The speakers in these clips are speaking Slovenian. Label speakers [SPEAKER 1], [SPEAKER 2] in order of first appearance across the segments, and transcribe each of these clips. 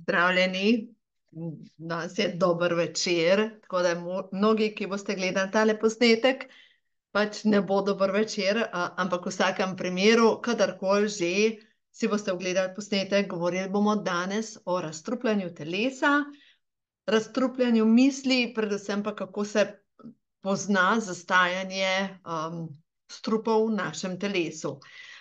[SPEAKER 1] Pozdravljeni, danes je dober večer, tako da mnogi, ki boste gledali tale posnetek, pač ne bo dober večer, ampak v vsakem primeru, kadarkoli že si boste ogledali posnetek, govorili bomo danes o razstrupljanju telesa, razstrupljanju misli, predvsem pa kako se pozna zastajanje strupov v našem telesu.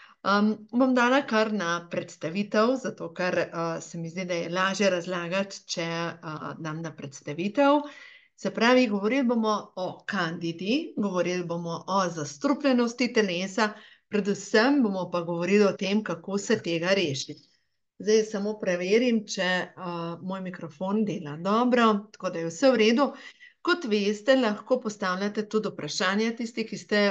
[SPEAKER 1] Bom dala kar na predstavitev, zato ker se mi zdi, da je lažje razlagati, če dam na predstavitev. Se pravi, govorili bomo o kandidi, govorili bomo o zastrupljenosti telesa, predvsem bomo pa govorili o tem, kako se tega rešiti. Zdaj samo preverim, če moj mikrofon dela dobro, tako da je vse v redu. Kot veste, lahko postavljate tudi vprašanja tisti, ki ste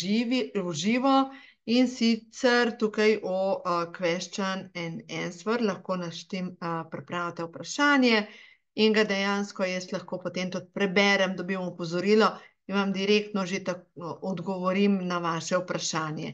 [SPEAKER 1] v živo, in sicer tukaj v question and answer lahko naštem pripravite vprašanje in ga dejansko jaz lahko potem tudi preberem, dobim opozorilo in vam direktno že tako odgovorim na vaše vprašanje.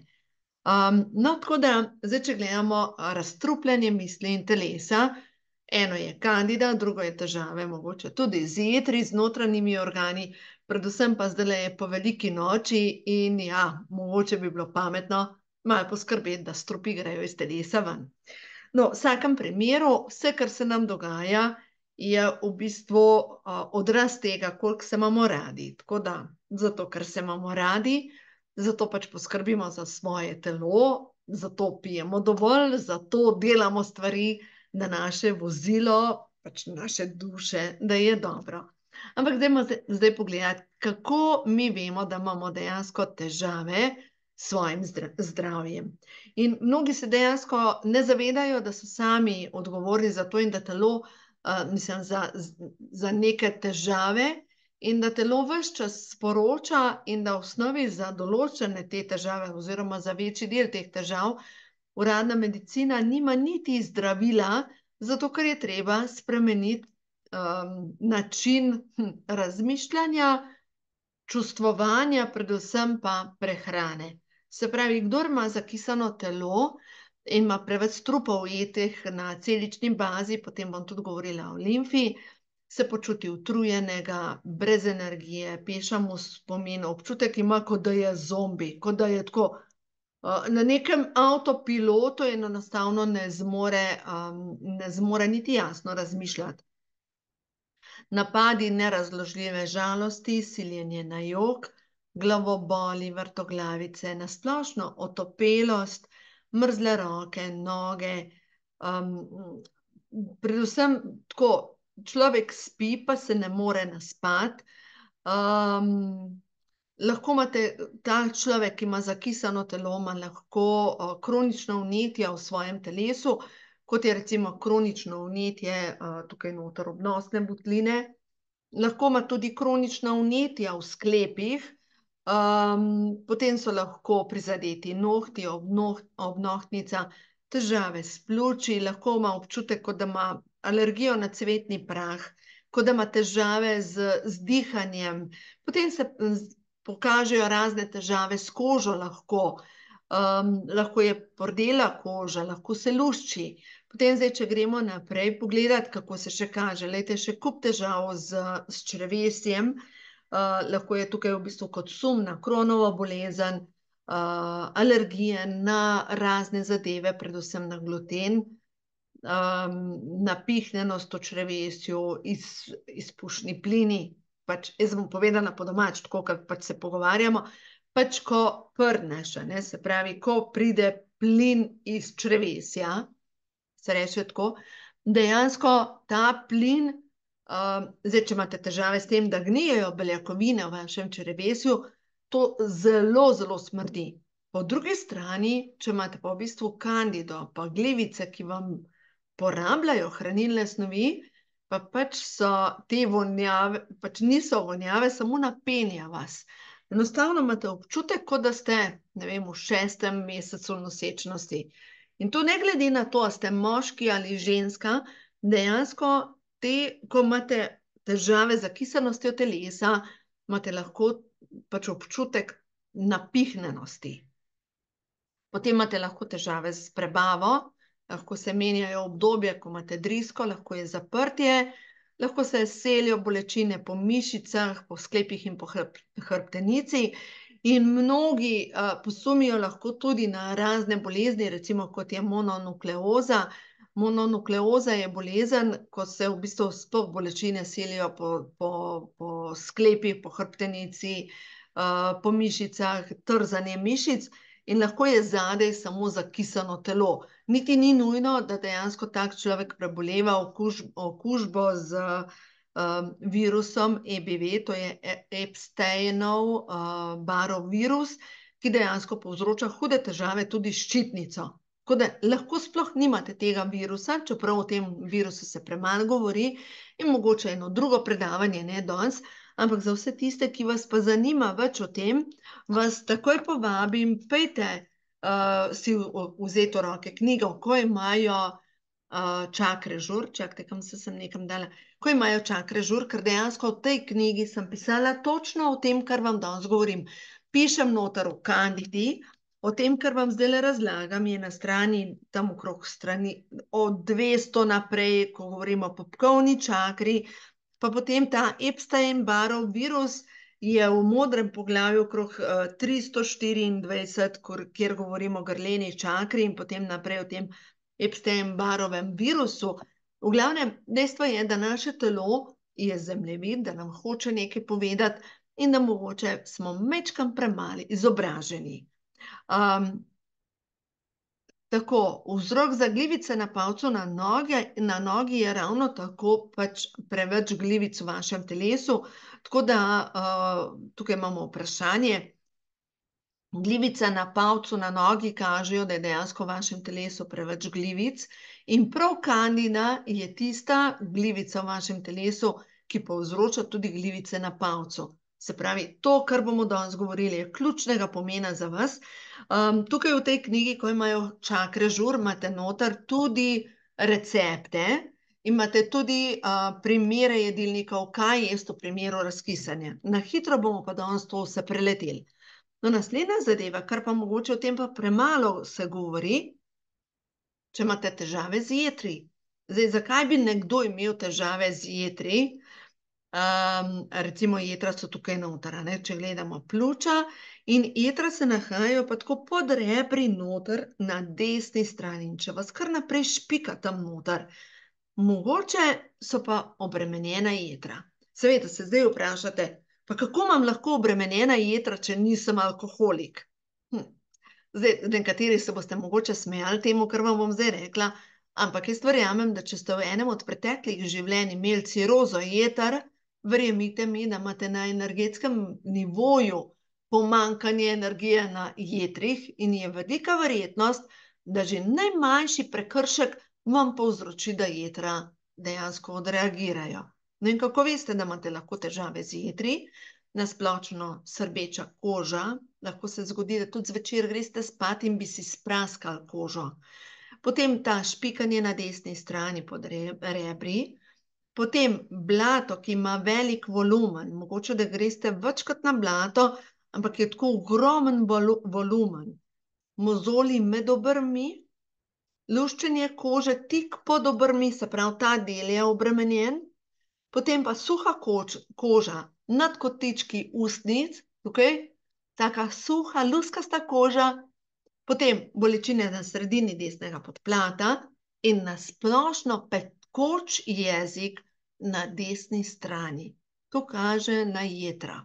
[SPEAKER 1] No, tako da, zdaj, če gledamo razstrupljanje misli in telesa, eno je kandida, drugo je težave, mogoče tudi z jetri, z notranjimi organi, predvsem pa zdaj je po veliki noči in ja, mogoče bi bilo pametno malo poskrbeti, da strupi grejo iz telesa ven. No, v vsakem primeru, vse, kar se nam dogaja, je v bistvu odraz tega, koliko se imamo radi. Tako da, zato, ker se imamo radi, zato pač poskrbimo za svoje telo, zato pijemo dovolj, zato delamo stvari, da naše vozilo, pač naše duše, da je dobro. Ampak dajmo zdaj pogledati, kako mi vemo, da imamo dejansko težave s svojim zdravjem. In mnogi se dejansko ne zavedajo, da so sami odgovorni za to in da telo, mislim, za neke težave in da telo ves čas sporoča in da v osnovi za določene te težave oziroma za večji del teh težav uradna medicina nima niti zdravila, zato ker je treba spremeniti način razmišljanja, čustvovanja, predvsem pa prehrane. Se pravi, kdor ima zakisano telo in ima preveč strupov ujetih na celični bazi, potem bom tudi govorila o limfi, se počuti utrujenega, brez energije, peša mu spomin, občutek ima, kot da je zombi, kot da je tako na nekem avtopilotu in enostavno ne zmore niti jasno razmišljati. Napadi nerazložljive žalosti, siljenje na jok, glavoboli, vrtoglavice, na splošno otopelost, mrzle roke, noge, predvsem tako, človek spi, pa se ne more naspati. Lahko imate, ta človek, ki ima zakisano telo, ima lahko kronično vnetje v svojem telesu, kot je recimo kronično vnetje tukaj noter obnosne votline. Lahko ima tudi kronična vnetja v sklepih, potem so lahko prizadeti nohti, obnohtnica, težave s pljuči, lahko ima občutek, kot da ima alergijo na cvetni prah, kot da ima težave z dihanjem. Potem se pokažejo razne težave s kožo lahko. Lahko je pordela koža, lahko se lušči. Potem zdaj, če gremo naprej pogledati, kako se še kaže, lejte, še kup težav s črevesjem, lahko je tukaj v bistvu kot sum na Crohnovo bolezen, alergije na razne zadeve, predvsem na gluten, napihnjenost v črevesju, izpušni plini, pač jaz bom povedala po domač, tako kot pač se pogovarjamo, pač ko prdneš, se pravi, ko pride plin iz črevesja, se reče tako, dejansko ta plin, zdaj, če imate težave s tem, da gnijejo beljakovine v vašem črevesju, to zelo, zelo smrdi. Po drugi strani, če imate pa v bistvu kandido, pa glivice, ki vam porabljajo hranilne snovi, pa pač so te vonjave, pač niso vonjave, samo napenja vas. Enostavno imate občutek, kot da ste, ne vem, v 6. mesecu nosečnosti. In to ne glede na to, a ste moški ali ženska, dejansko ko imate težave z zakisanostjo telesa, imate lahko pač občutek napihnjenosti. Potem imate lahko težave s prebavo, lahko se menjajo obdobje, ko imate drisko, lahko je zaprtje, lahko se selijo bolečine po mišicah, po sklepih in po hrbtenici. In mnogi posumijo lahko tudi na razne bolezni, recimo kot je mononukleoza. Mononukleoza je bolezen, ko se v bistvu sploh bolečine selijo po sklepih, po hrbtenici, po mišicah, trzanje mišic in lahko je zadej samo zakisano telo. Niti ni nujno, da dejansko tak človek preboleva okužbo z virusom EBV, to je Epsteinov barov virus, ki dejansko povzroča hude težave tudi s ščitnico. Tako da lahko sploh nimate tega virusa, čeprav o tem virusu se premalo govori in mogoče eno drugo predavanje, ne danes, ampak za vse tiste, ki vas pa zanima več o tem, vas takoj povabim, pejte si vzeti v roke knjigo, ko imajo čakre žur, čakajte, kam sem nekam dala, ko imajo čakre žur, ker dejansko v tej knjigi sem pisala točno o tem, kar vam danes govorim. Pišem noter o kandidi, o tem, kar vam zdaj razlagam, je na strani, tam okrog strani od 200 naprej, ko govorimo o popkovni čakri, pa potem ta Epstein-Barov virus je v modrem poglavju okrog 324, kjer govorimo o grleni čakri in potem naprej o tem Epstein-Barovem virusu. V glavnem, dejstvo je, da naše telo je zemljevid, da nam hoče nekaj povedati in da mogoče smo majčkeno premalo izobraženi. Tako, vzrok za glivice na palcu na nogi je ravno tako pač preveč glivic v vašem telesu, tako da tukaj imamo vprašanje. Glivice na palcu na nogi kažejo, da je dejansko v vašem telesu preveč glivic in prav kandida je tista glivica v vašem telesu, ki povzroča tudi glivice na palcu. Se pravi, to, kar bomo danes govorili, je ključnega pomena za vas. Tukaj v tej knjigi, ko imajo čakre žur, imate noter tudi recepte, imate tudi primere jedilnikov, kaj jesti v primeru razkisanja. Na hitro bomo pa danes to vse preleteli. No, naslednja zadeva, kar pa mogoče o tem pa premalo se govori, če imate težave z jetri. Zdaj, zakaj bi nekdo imel težave z jetri? Recimo jetra so tukaj noter, če gledamo pljuča in jetra se nahajajo pa tako pod rebri noter na desni strani in če vas kar naprej špika tam noter, mogoče so pa obremenjena jetra. Seveda se zdaj vprašate, pa kako imam lahko obremenjena jetra, če nisem alkoholik? Zdaj, nekateri se boste mogoče smejali temu, kar vam bom zdaj rekla, ampak jaz verjamem, da če ste v enem od preteklih življenj imeli cirozo jeter, verjemite mi, da imate na energetskem nivoju pomanjkanje energije na jetrih in je velika verjetnost, da že najmanjši prekršek vam povzroči, da jetra dejansko odreagirajo. No in kako veste, da imate lahko težave z jetri? Nasplošno srbeča koža, lahko se zgodi, da tudi zvečer greste spat in bi si spraskali kožo. Potem ta špikanje na desni strani pod rebri, potem blato, ki ima velik volumen, mogoče, da greste večkrat na blato, ampak je tako ogromen volumen. Mozoli med obrvmi, luščenje kože tik pod obrvmi, se pravi, ta del je obremenjen, potem pa suha koža nad kotički ustnic, tukaj, taka suha, luskasta koža, potem bolečine na sredini desnega podplata in na splošno pekoč jezik na desni strani. To kaže na jetra.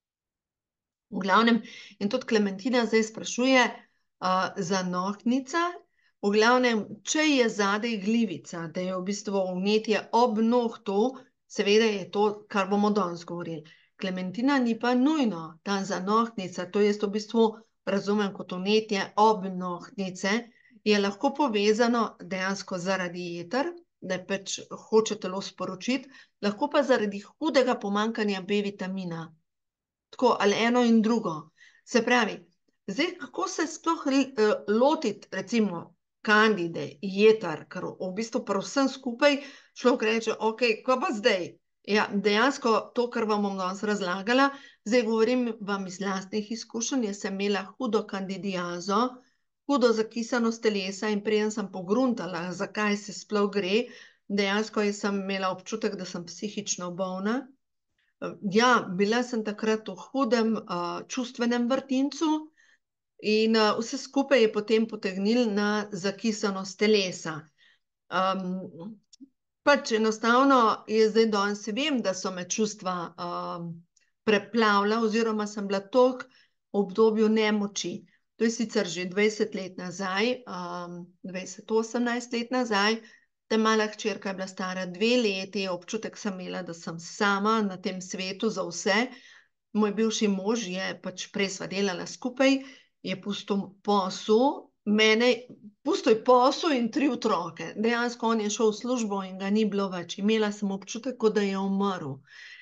[SPEAKER 1] V glavnem, in tudi Klementina zdaj sprašuje za nohtnica, v glavnem, če je zadej glivica, da je v bistvu vnetje ob nohtu, seveda je to, kar bomo danes govorili. Klementina ni pa nujno, ta zanohtnica, to jaz v bistvu razumem kot vnetje ob nohtnice, je lahko povezano dejansko zaradi jeter, da pač hoče telo sporočiti, lahko pa zaradi hudega pomanjkanja B vitamina. Tako, ali eno in drugo. Se pravi, zdaj, kako se sploh lotiti, recimo, kandide, jeter, ker v bistvu pri vsem skupaj človek reče, ok, ko pa zdaj? Ja, dejansko to, kar vam bom danes razlagala, zdaj govorim vam iz lastnih izkušenj, jaz sem imela hudo kandidiazo hudo zakisanost telesa in preden sem pogruntala, zakaj se sploh gre, dejansko sem imela občutek, da sem psihično bolna. Ja, bila sem takrat v hudem čustvenem vrtincu in vse skupaj je potem potegnilo na zakisanost telesa. Pač enostavno je zdaj danes vem, da so me čustva preplavila oziroma sem bila toliko v obdobju nemoči. To je sicer že 20 let nazaj, 18 let nazaj, ta mala hčerka je bila stara 2 leti, občutek sem imela, da sem sama na tem svetu za vse. Moj bivši mož je pač prej sva delala skupaj, je pustil posel, pustil je posel in 3 otroke. Dejansko on je šel v službo in ga ni bilo več. Imela sem občutek, kot da je umrl.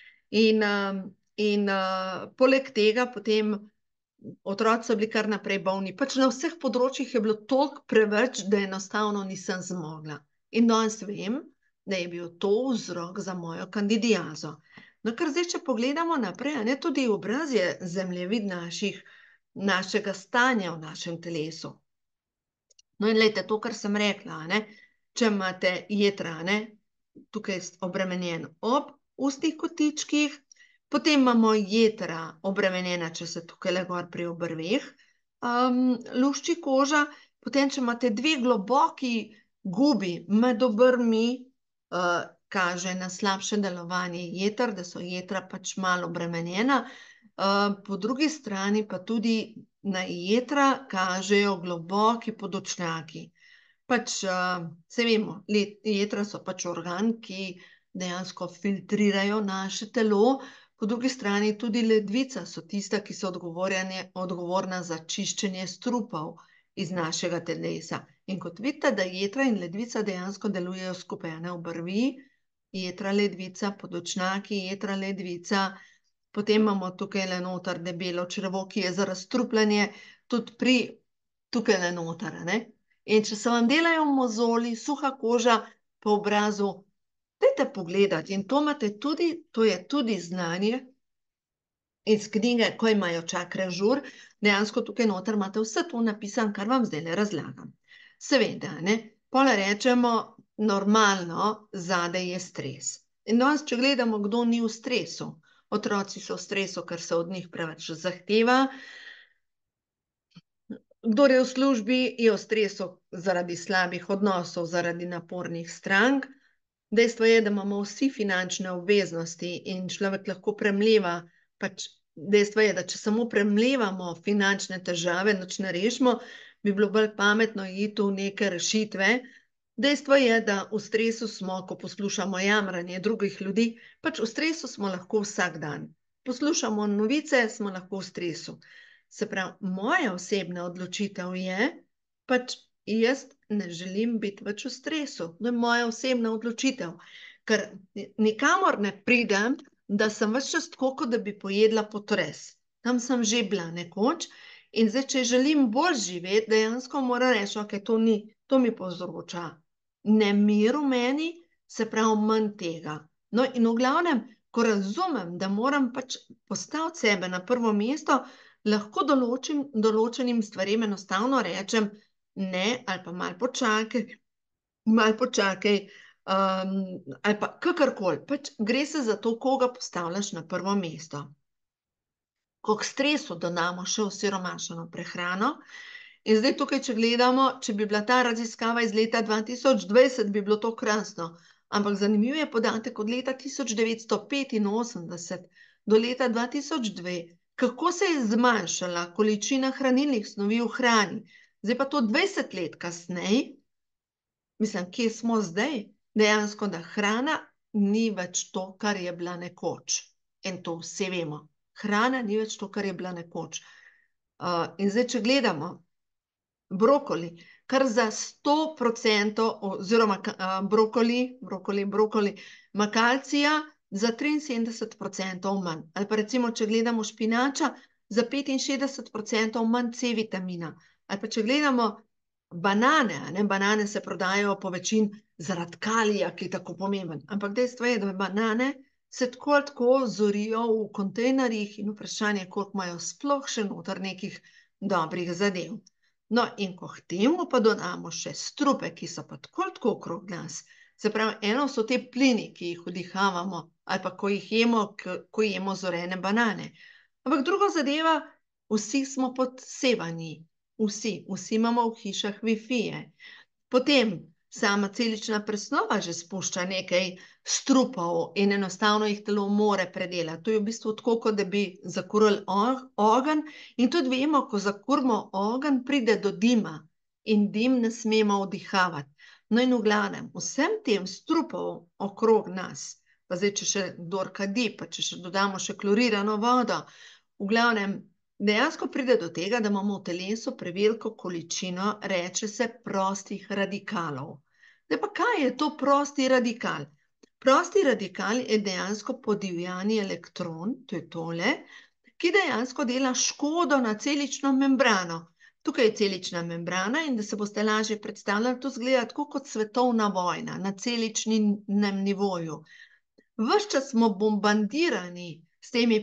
[SPEAKER 1] In poleg tega potem otroci so bili kar naprej bolni. Pač na vseh področjih je bilo toliko preveč, da enostavno nisem zmogla. In danes vem, da je bil to vzrok za mojo kandidiazo. No, ker zdaj, če pogledamo naprej, tudi obraz je zemljevid našega stanja v našem telesu. No in lejte, to, kar sem rekla, če imate jetra, tukaj je obremenjen ob ustnih kotičkih, potem imamo jetra obremenjena, če se tukaj le gor pri obrveh lušči koža, potem, če imate 2 globoki gubi med obrvmi, kaže na slabše delovanje jeter, da so jetra pač malo obremenjena. Po drugi strani pa tudi na jetra kažejo globoki podočnjaki. Pač, se vemo, jetra so pač organ, ki dejansko filtrirajo naše telo, po drugi strani tudi ledvica so tista, ki so odgovorna za čiščenje strupov iz našega telesa. In kot vidite, da jetra in ledvica dejansko delujejo skupaj, obrvi, jetra, ledvica, podočnjaki, jetra, ledvica, potem imamo tukaj le noter debelo črevo, ki je za razstrupljanje, tudi tukaj le noter, In če se vam delajo mozoli, suha koža po obrazu, dajte pogledati in to je tudi znanje iz knjige, ko imajo čakre žur, dejansko tukaj noter imate vse to napisano, kar vam zdaj razlagam. Seveda, potem rečemo, normalno, zadaj je stres. In danes, če gledamo, kdo ni v stresu, otroci so v stresu, ker se od njih preveč zahteva, kdor je v službi, je v stresu zaradi slabih odnosov, zaradi napornih strank. Dejstvo je, da imamo vsi finančne obveznosti in človek lahko premleva, pač dejstvo je, da če samo premlevamo finančne težave, nič ne rešimo, bi bilo bolj pametno iti v neke rešitve. Dejstvo je, da v stresu smo, ko poslušamo jamranje drugih ljudi, pač v stresu smo lahko vsak dan. Poslušamo novice, smo lahko v stresu. Se pravi, moja osebna odločitev je, pač jaz ne želim biti več v stresu. To je moja osebna odločitev, ker nikamor ne pridem, da sem ves čas tako, kot da bi pojedla potres. Tam sem že bila nekoč in zdaj, če želim bolj živeti, dejansko moram reči, ok, to mi povzroča nemir v meni, se pravi manj tega. No in v glavnem, ko razumem, da moram pač postaviti sebe na prvo mesto, lahko določenim stvarem enostavno rečem ne, ali pa malo počakaj, ali pa kakorkoli. Pač gre se za to, koga postavljaš na prvo mesto. Ko k stresu dodamo še osiromašeno prehrano, in zdaj tukaj, če gledamo, če bi bila ta raziskava iz leta 2020, bi bilo to krasno. Ampak zanimiv je podatek od leta 1985 do leta 2002, kako se je zmanjšala količina hranilnih snovi v hrani. Zdaj pa to 20 let kasneje, mislim, kje smo zdaj, dejansko, da hrana ni več to, kar je bila nekoč. In to vsi vemo. Hrana ni več to, kar je bila nekoč. In zdaj, če gledamo brokoli, kar za 100%, oziroma brokoli, ima kalcija za 73% manj. Ali pa recimo, če gledamo špinača, za 65% manj C vitamina. Ali pa če gledamo banane, banane se prodajajo po večini zaradi kalija, ki je tako pomemben. Ampak dejstvo je, da banane se tako zorijo v kontejnerjih in vprašanje, koliko imajo sploh še noter nekih dobrih zadev. No, in ko k temu pa dodamo še strupe, ki so pa tako okrog nas, se pravi, eno so te plini, ki jih vdihavamo, ali pa ko jih jemo, ko jemo zorene banane. Ampak druga zadeva, vsi smo podsevani, vsi imamo v hišah Wi-Fi-je. Potem sama celična presnova že spušča nekaj strupov in enostavno jih telo more predelati. To je v bistvu tako, kot da bi zakurili ogenj in tudi vemo, ko zakurimo ogenj, pride do dima in dim ne smemo vdihavati. No in v glavnem, vsem tem strupov okrog nas, pa zdaj, če še kdor kadi, pa če še dodamo še klorirano vodo, v glavnem, dejansko pride do tega, da imamo v telesu preveliko količino, reče se, prostih radikalov. Zdaj pa kaj je to prosti radikal? Prosti radikal je dejansko podivjani elektron, to je tole, ki dejansko dela škodo na celično membrano. Tukaj je celična membrana in da se boste lažje predstavljali, to izgleda tako kot svetovna vojna na celičnem nivoju. Ves čas smo bombardirani s temi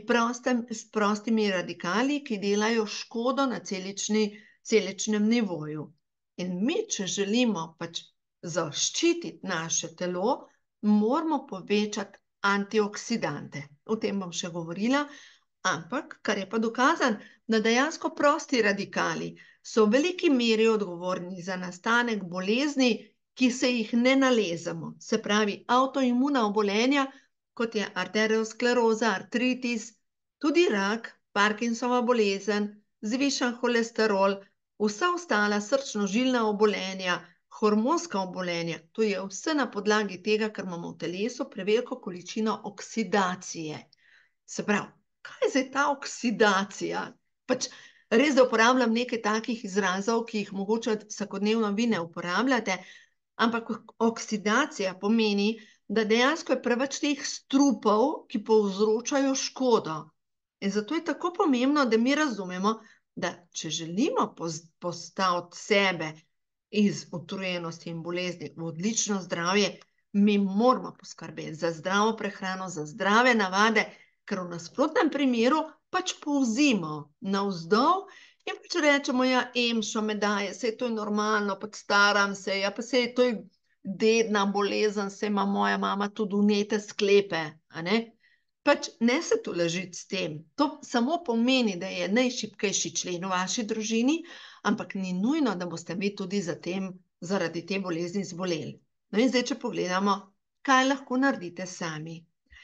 [SPEAKER 1] prostimi radikali, ki delajo škodo na celičnem nivoju. In mi, če želimo pač zaščititi naše telo, moramo povečati antioksidante. O tem bom še govorila, ampak, kar je pa dokazano, da dejansko prosti radikali so v veliki meri odgovorni za nastanek bolezni, ki se jih ne nalezemo. Se pravi, avtoimuna obolenja, kot je arterioskleroza, artritis, tudi rak, Parkinsonova bolezen, zvišan holesterol, vsa ostala srčno-žilna obolenja, hormonska obolenja, to je vse na podlagi tega, ker imamo v telesu preveliko količino oksidacije. Se pravi, kaj je zdaj ta oksidacija? Pač res, da uporabljam nekaj takih izrazov, ki jih mogoče vsakodnevno vi ne uporabljate, ampak oksidacija pomeni, da dejansko je preveč teh strupov, ki povzročajo škodo. In zato je tako pomembno, da mi razumemo, da če želimo postaviti sebe iz utrujenosti in bolezni v odlično zdravje, mi moramo poskrbeti za zdravo prehrano, za zdrave navade, ker v nasprotnem primeru pač povzimo navzdol in pač rečemo, ja, emšo me daje, saj to je normalno, pač staram se, ja, pa saj to je dedna bolezen, saj ima moja mama tudi vnete sklepe, a ne? Pač ne se tolažiti s tem. To samo pomeni, da je najšibkejši člen v vaši družini, ampak ni nujno, da boste vi tudi zaradi te bolezni zboleli. No in zdaj, če pogledamo, kaj lahko naredite sami.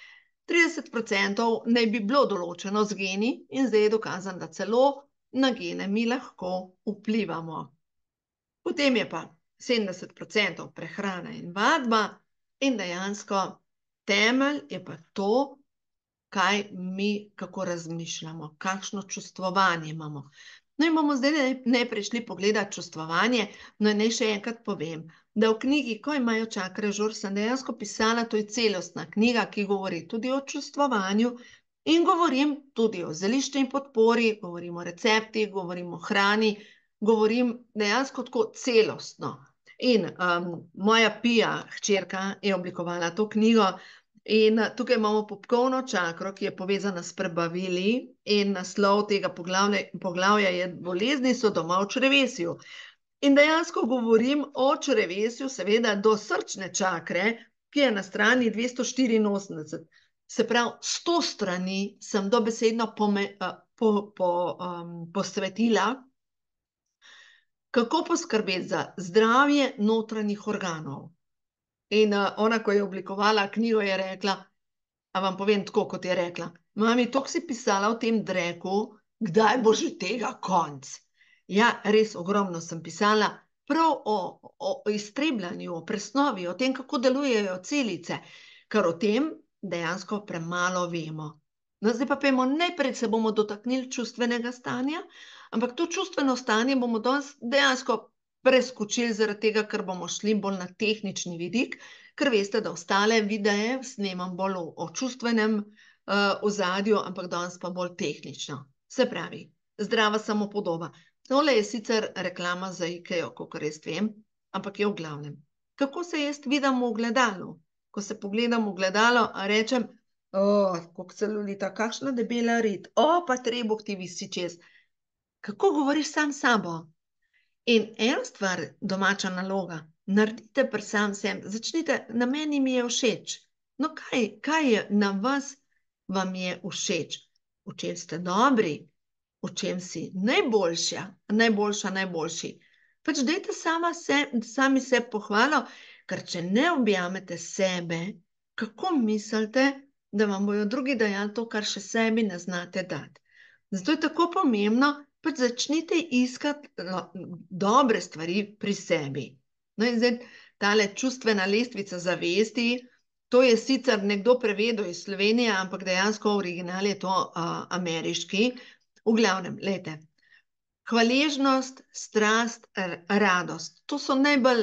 [SPEAKER 1] 30% naj bi bilo določeno z geni in zdaj je dokazano, da celo na gene mi lahko vplivamo. Potem je pa 70% prehrana in vadba in dejansko temelj je pa to, kaj mi, kako razmišljamo, kakšno čustvovanje imamo. No in bomo zdaj najprej šli pogledati čustvovanje, no in naj še enkrat povem, da v knjigi, ko imajo čakre žur, sem dejansko pisala, to je celostna knjiga, ki govori tudi o čustvovanju in govorim tudi o zeliščni podpori, govorim o receptih, govorim o hrani, govorim dejansko tako celostno. In moja Pija, hčerka, je oblikovala to knjigo. In tukaj imamo popkovno čakro, ki je povezana s prebavili in naslov tega poglavja je bolezni so doma v črevesju. In dejansko govorim o črevesju, seveda do srčne čakre, ki je na strani 284. Se pravi, 100 strani sem dobesedno posvetila, kako poskrbeti za zdravje notranjih organov. In ona, ko je oblikovala knjigo, je rekla, a vam povem tako, kot je rekla, mami, toliko si pisala o tem dreku, kdaj bo že tega konc? Ja, res ogromno sem pisala prav o iztrebljanju, o presnovi, o tem, kako delujejo celice, ker o tem dejansko premalo vemo. No, zdaj pa pojmo, najprej se bomo dotaknili čustvenega stanja, ampak to čustveno stanje bomo dejansko preskočili zaradi tega, ker bomo šli bolj na tehnični vidik, ker veste, da ostale videe snemam bolj o čustvenem ozadju, ampak danes pa bolj tehnično. Se pravi, zdrava samopodoba. Tole je sicer reklama za Ikeo, kakor jaz vem, ampak je v glavnem. Kako se jaz vidim v gledalu? Ko se pogledam v gledalo, rečem, koliko celulita, kakšna debela rit, pa trebuh ti visi čez. Kako govoriš sam s sabo? In ena stvar, domača naloga, naredite pri sam sem, začnite, na meni mi je všeč. No, kaj je na vas, vam je všeč? V čem ste dobri? V čem si najboljša, najboljši? Pač dajte sami se pohvalo, ker če ne objamete sebe, kako mislite, da vam bojo drugi dajali to, kar še sebi ne znate dati? Zato je tako pomembno, pač začnite iskati dobre stvari pri sebi. No in zdaj tale čustvena lestvica zavesti, to je sicer nekdo prevedel iz Slovenije, ampak dejansko v original je to ameriški. V glavnem, lejte, hvaležnost, strast, radost. To so najbolj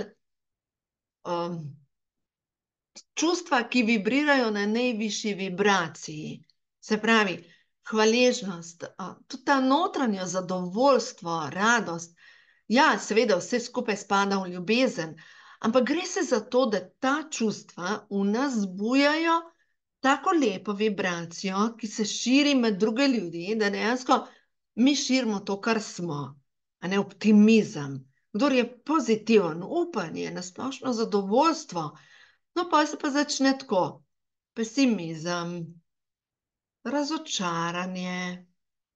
[SPEAKER 1] čustva, ki vibrirajo na najvišji vibraciji. Se pravi, hvaležnost, tudi ta notranje zadovoljstvo, radost. Ja, seveda, vse skupaj spada v ljubezen, ampak gre se za to, da ta čustva v nas zbujajo tako lepo vibracijo, ki se širi med druge ljudi, da dejansko mi širimo to, kar smo, a ne optimizem. Kdor je pozitiven, upanje, nasplošno zadovoljstvo, no pa se pa začne tako, pesimizem, razočaranje,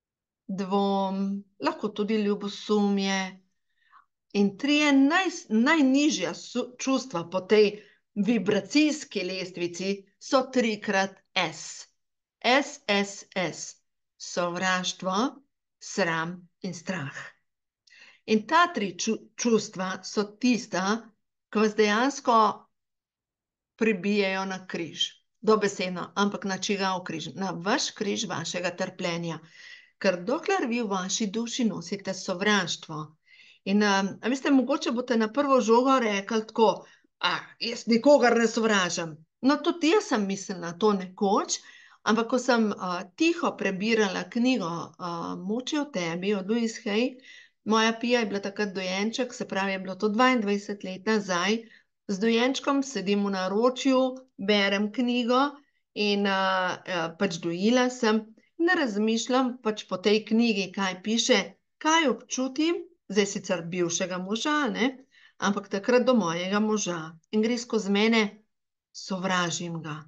[SPEAKER 1] dvom, lahko tudi ljubosumje. In trije najnižja čustva po tej vibracijski lestvici so 3x S. SSS. Sovraštvo, sram in strah. In ta 3 čustva so tista, ki vas dejansko pribijajo na križ. Dobesedno, ampak na čigav križ? Na vaš križ vašega trpljenja. Ker dokler vi v vaši duši nosite sovraštvo, in, veste, mogoče boste na prvo žogo rekli tako, jaz nikogar ne sovražam. No, tudi jaz sem mislila to nekoč, ampak ko sem tiho prebirala knjigo Moč je v tebi od Louise Hay, moja Pija je bila takrat dojenček, se pravi, je bilo to 22 let nazaj, z dojenčkom sedim v naročju, berem knjigo in pač dojila sem, ne razmišljam pač po tej knjigi, kaj piše, kaj občutim, zdaj sicer bivšega moža, ne? Ampak takrat do mojega moža. In gre skozi mene, sovražim ga.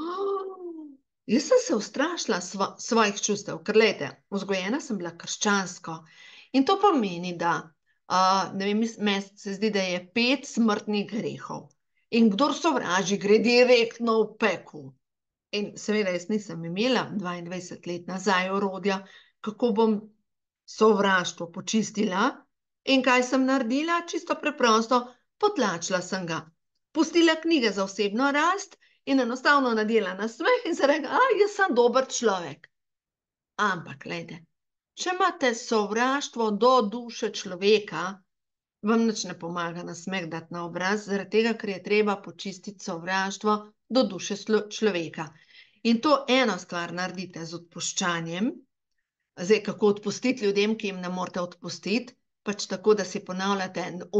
[SPEAKER 1] Jaz sem se ustrašila svojih čustev, ker lejte, vzgojena sem bila krščansko. In to pomeni, da, ne vem, meni se zdi, da je 5 smrtnih grehov. In kdor sovraži, gre direktno v pekel. In seveda jaz nisem imela 22 let nazaj orodja, kako bom sovraštvo počistila. In kaj sem naredila? Čisto preprosto, potlačila sem ga. Pustila knjige za osebno rast in enostavno nadela nasmeh in se rekla, jaz sem dober človek. Ampak, glejte, če imate sovraštvo do duše človeka, vam nič ne pomaga nasmeh dati na obraz, zaradi tega, ker je treba počistiti sovraštvo do duše človeka. In to eno stvar naredite z odpuščanjem. Zdaj, kako odpustiti ljudem, ki jim ne morete odpustiti? Pač tako, da si ponavljate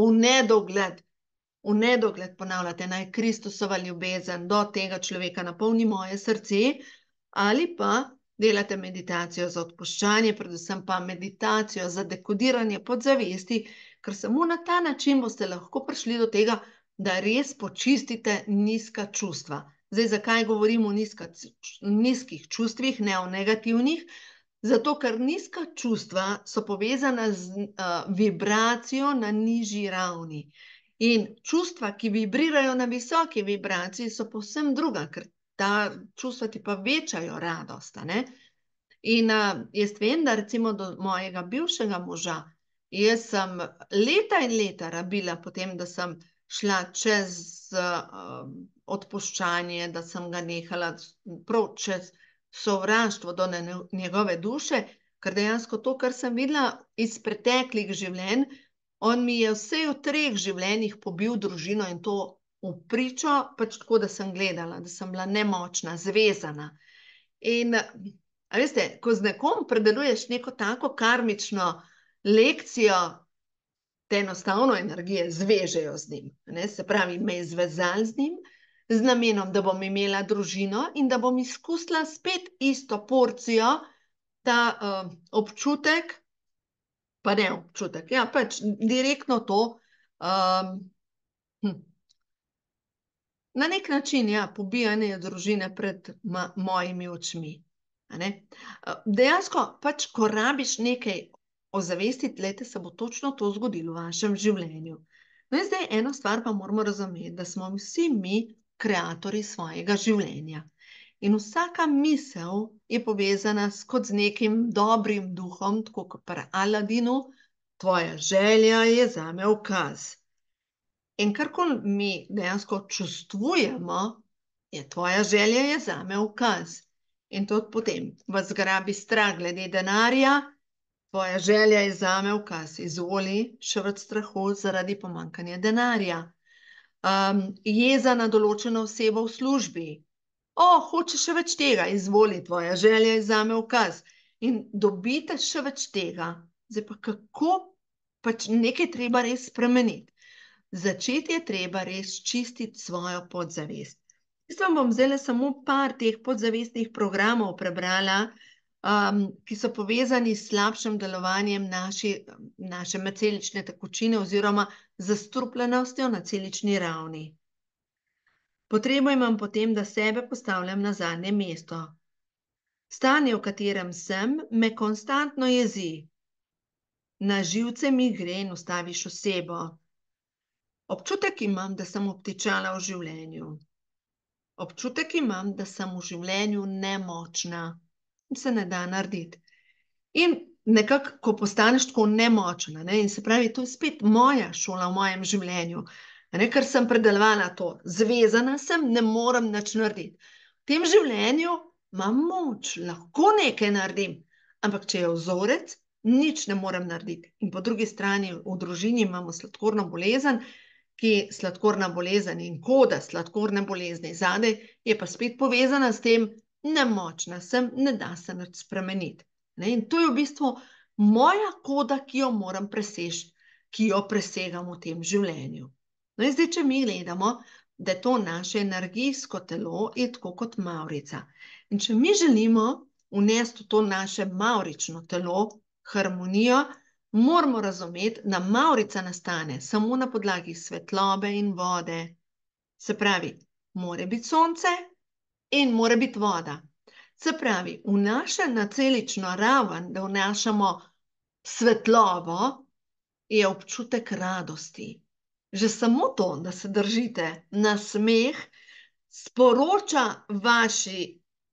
[SPEAKER 1] v nedogled ponavljate, naj Kristusova ljubezen do tega človeka napolni moje srce, ali pa delate meditacijo za odpuščanje, predvsem pa meditacijo za dekodiranje podzavesti, ker samo na ta način boste lahko prišli do tega, da res počistite nizka čustva. Zdaj, zakaj govorim o nizkih čustvih, ne o negativnih? Zato, ker nizka čustva so povezana z vibracijo na nižji ravni. In čustva, ki vibrirajo na visoki vibraciji, so povsem druga, ker ta čustva ti pa večajo radost, ne? In jaz vem, da recimo do mojega bivšega moža, jaz sem leta in leta rabila potem, da sem šla čez odpuščanje, da sem ga nehala prav čez sovraštvo do njegove duše, ker dejansko to, kar sem videla iz preteklih življenj, on mi je vse v 3 življenjih pobil družino in to v pričo, pač tako, da sem gledala, da sem bila nemočna, zvezana. In, a veste, ko z nekom predeluješ neko tako karmično lekcijo, te enostavno energije zvežejo z njim, ne? Se pravi, me je zvezal z njim, z namenom, da bom imela družino in da bom izkusila spet isto porcijo, ta občutek pa ne občutek. Ja, pač direktno to. Hm. Na nek način, ja, pobijanje družine pred mojimi očmi. Dejansko, pač, ko rabiš nekaj ozavestiti, lejte, se bo točno to zgodilo v vašem življenju. No in zdaj eno stvar pa moramo razumeti, da smo vsi mi kreatorji svojega življenja. In vsaka misel je povezana kot z nekim dobrim duhom, tako kot pri Aladinu, tvoja želja je zame ukaz. In karkoli mi dejansko čustvujemo, je tvoja želja je zame ukaz. In tudi potem vas zgrabi strah glede denarja, tvoja želja je zame ukaz. Izvoli še več strahu zaradi pomanjkanja denarja. Jeza na določeno osebo v službi. Hočeš še več tega, izvoli, tvoja želja je zame ukaz. In dobite še več tega. Zdaj pa kako, pač nekaj treba res spremeniti. Začeti je treba res čistiti svojo podzavest. Jaz vam bom zdaj samo par teh podzavestnih programov prebrala, ki so povezani s slabšim delovanjem naše medcelične tekočine oziroma zastrupljenostjo na celični ravni. Potrebujem potem, da sebe postavljam na zadnje mesto. Stanje, v katerem sem, me konstantno jezi. Na živce mi gre in ustaviš osebo. Občutek imam, da sem obtičala v življenju. Občutek imam, da sem v življenju nemočna. Se ne da narediti. In nekako, ko postaneš tako nemočna, in se pravi, to je spet moja šola v mojem življenju, ker sem predelovala to. Zvezana sem, ne morem nič narediti. V tem življenju imam moč, lahko nekaj naredim, ampak če je vzorec, nič ne morem narediti. In po drugi strani v družini imamo sladkorno bolezen, sladkorna bolezen in koda sladkorne bolezni zadaj je pa spet povezana s tem, nemočna sem, ne da se nič spremeniti. In to je v bistvu moja koda, ki jo moram preseči, ki jo presegam v tem življenju. No in zdaj, če mi gledamo, da je to naše energijsko telo, je tako kot mavrica. In če mi želimo vnesti v to naše mavrično telo harmonijo, moramo razumeti, da mavrica nastane samo na podlagi svetlobe in vode. Se pravi, mora biti sonce in mora biti voda. Se pravi, vnaša na celično raven, da vnašamo svetlobo, je občutek radosti. Že samo to, da se držite na smeh, sporoča vaši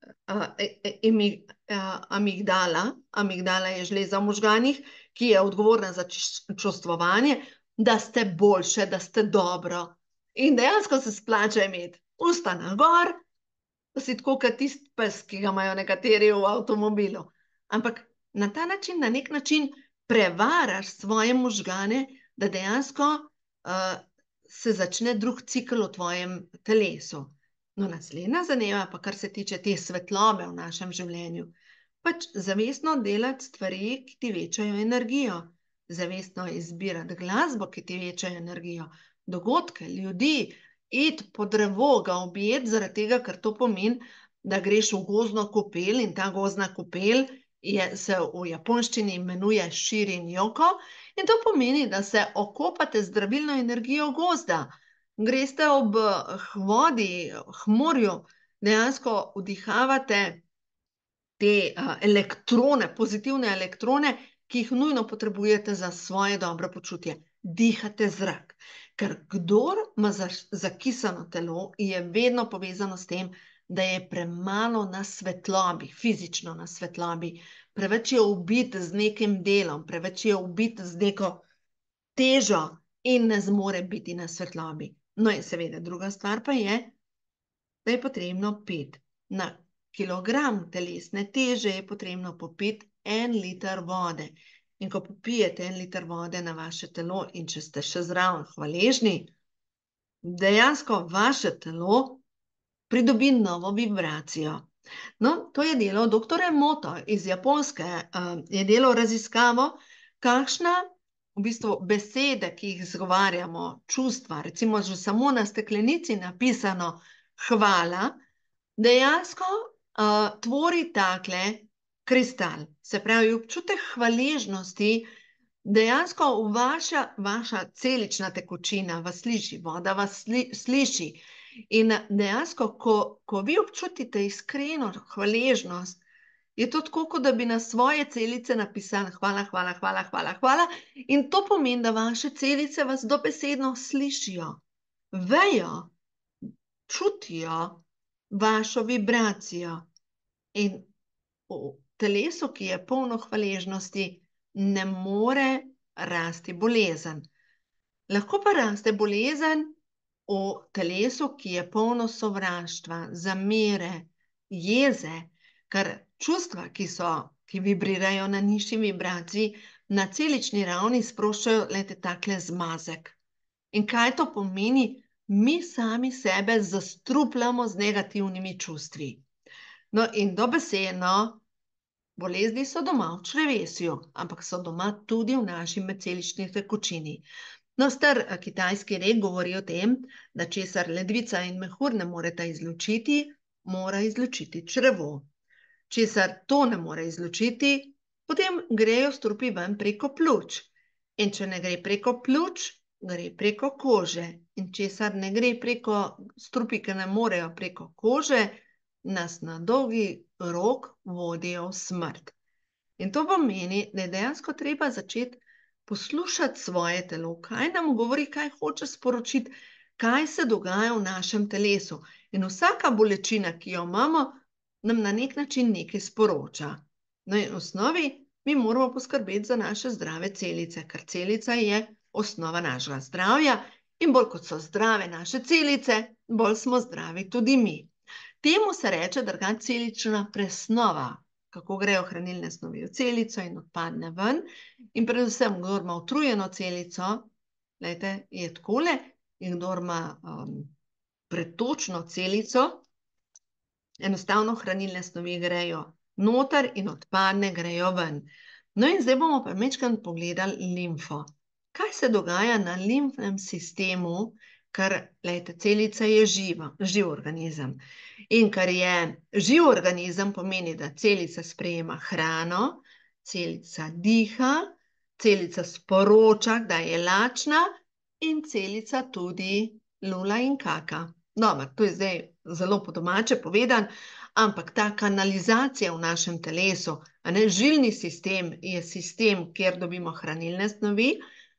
[SPEAKER 1] amigdala je žleza v možganih, ki je odgovorna za čustvovanje, da ste boljše, da ste dobro. In dejansko se splača imeti usta na gor, da si tako kot tisti pes, ki ga imajo nekateri v avtomobilu. Ampak na ta način, na nek način prevaraš svoje možgane, da dejansko se začne drug cikel v tvojem telesu. No, naslednja zadeva pa, kar se tiče te svetlobe v našem življenju, pač zavestno delati stvari, ki ti večajo energijo, zavestno izbirati glasbo, ki ti večajo energijo, dogodke, ljudi, iti po drevo, ga objeti, zaradi tega, ker to pomeni, da greš v gozdno kopel in ta gozdna kopel se v japonščini imenuje Shirin-yoku in to pomeni, da se okopate z zdravilno energijo gozda. Greste ob vodi, morju, dejansko vdihavate te elektrone, pozitivne elektrone, ki jih nujno potrebujete za svoje dobro počutje. Dihate zrak. Ker kdor ima zakisano telo, je vedno povezano s tem, da je premalo na svetlobi, fizično na svetlobi. Preveč je ubit z nekim delom, preveč je ubit z neko težo in ne zmore biti na svetlobi. No in seveda, druga stvar pa je, da je potrebno piti. Na kilogram telesne teže je potrebno popiti 1 liter vode. In ko popijete 1 liter vode na vaše telo in če ste še zraven hvaležni, dejansko vaše telo pridobi novo vibracijo. No, to je delo dr. Emoto iz Japonske, je delo raziskavo, kakšna v bistvu besede, ki jih izgovarjamo, čustva, recimo že samo na steklenici napisano hvala, dejansko tvori takle kristal. Se pravi, občutek hvaležnosti dejansko vaša celična tekočina vas sliši, voda vas sliši. In dejansko, ko vi občutite iskreno hvaležnost, je to tako, kot da bi na svoje celice napisali hvala, hvala, hvala, hvala, hvala. In to pomeni, da vaše celice vas dobesedno slišijo, vejo, čutijo vašo vibracijo. In v telesu, ki je polno hvaležnosti, ne more rasti bolezen. Lahko pa raste bolezen v telesu, ki je polno sovraštva, zamere, jeze, ker čustva, ki vibrirajo na nižji vibraciji, na celični ravni sproščajo takle zmazek. In kaj to pomeni? Mi sami sebe zastrupljamo z negativnimi čustvi. No, in dobesedno, bolezni so doma v črevesju, ampak so doma tudi v naši medcelični tekočini. No, star kitajski rek govori o tem, da česar ledvica in mehur ne moreta izločiti, mora izločiti črevo. Česar to ne more izločiti, potem grejo strupi ven preko pljuč. In če ne gre preko pljuč, gre preko kože. In česar ne gre preko strupi, ki ne morejo preko kože, nas na dolgi rok vodijo v smrt. In to pomeni, da je dejansko treba začeti poslušati svoje telo, kaj nam govori, kaj hoče sporočiti, kaj se dogaja v našem telesu. In vsaka bolečina, ki jo imamo, nam na nek način nekaj sporoča. No, in v osnovi mi moramo poskrbeti za naše zdrave celice, ker celica je osnova našega zdravja in bolj kot so zdrave naše celice, bolj smo zdravi tudi mi. Temu se reče drugače celična presnova, kako grejo hranilne snovi v celico in odpadne ven. In predvsem, kdor ima utrujeno celico, je takole, in kdor ima pretočno celico, enostavno hranilne snovi grejo noter in odpadne grejo ven. No, in zdaj bomo pa majčkeno pogledali limfo. Kaj se dogaja na limfnem sistemu, ker, celica je živ organizem. In ker je živ organizem, pomeni, da celica sprejema hrano, celica diha, celica sporoča, da je lačna in celica tudi lula in kaka. Dobro, to je zdaj zelo po domače povedan, ampak ta kanalizacija v našem telesu, žilni sistem je sistem, kjer dobimo hranilne snovi,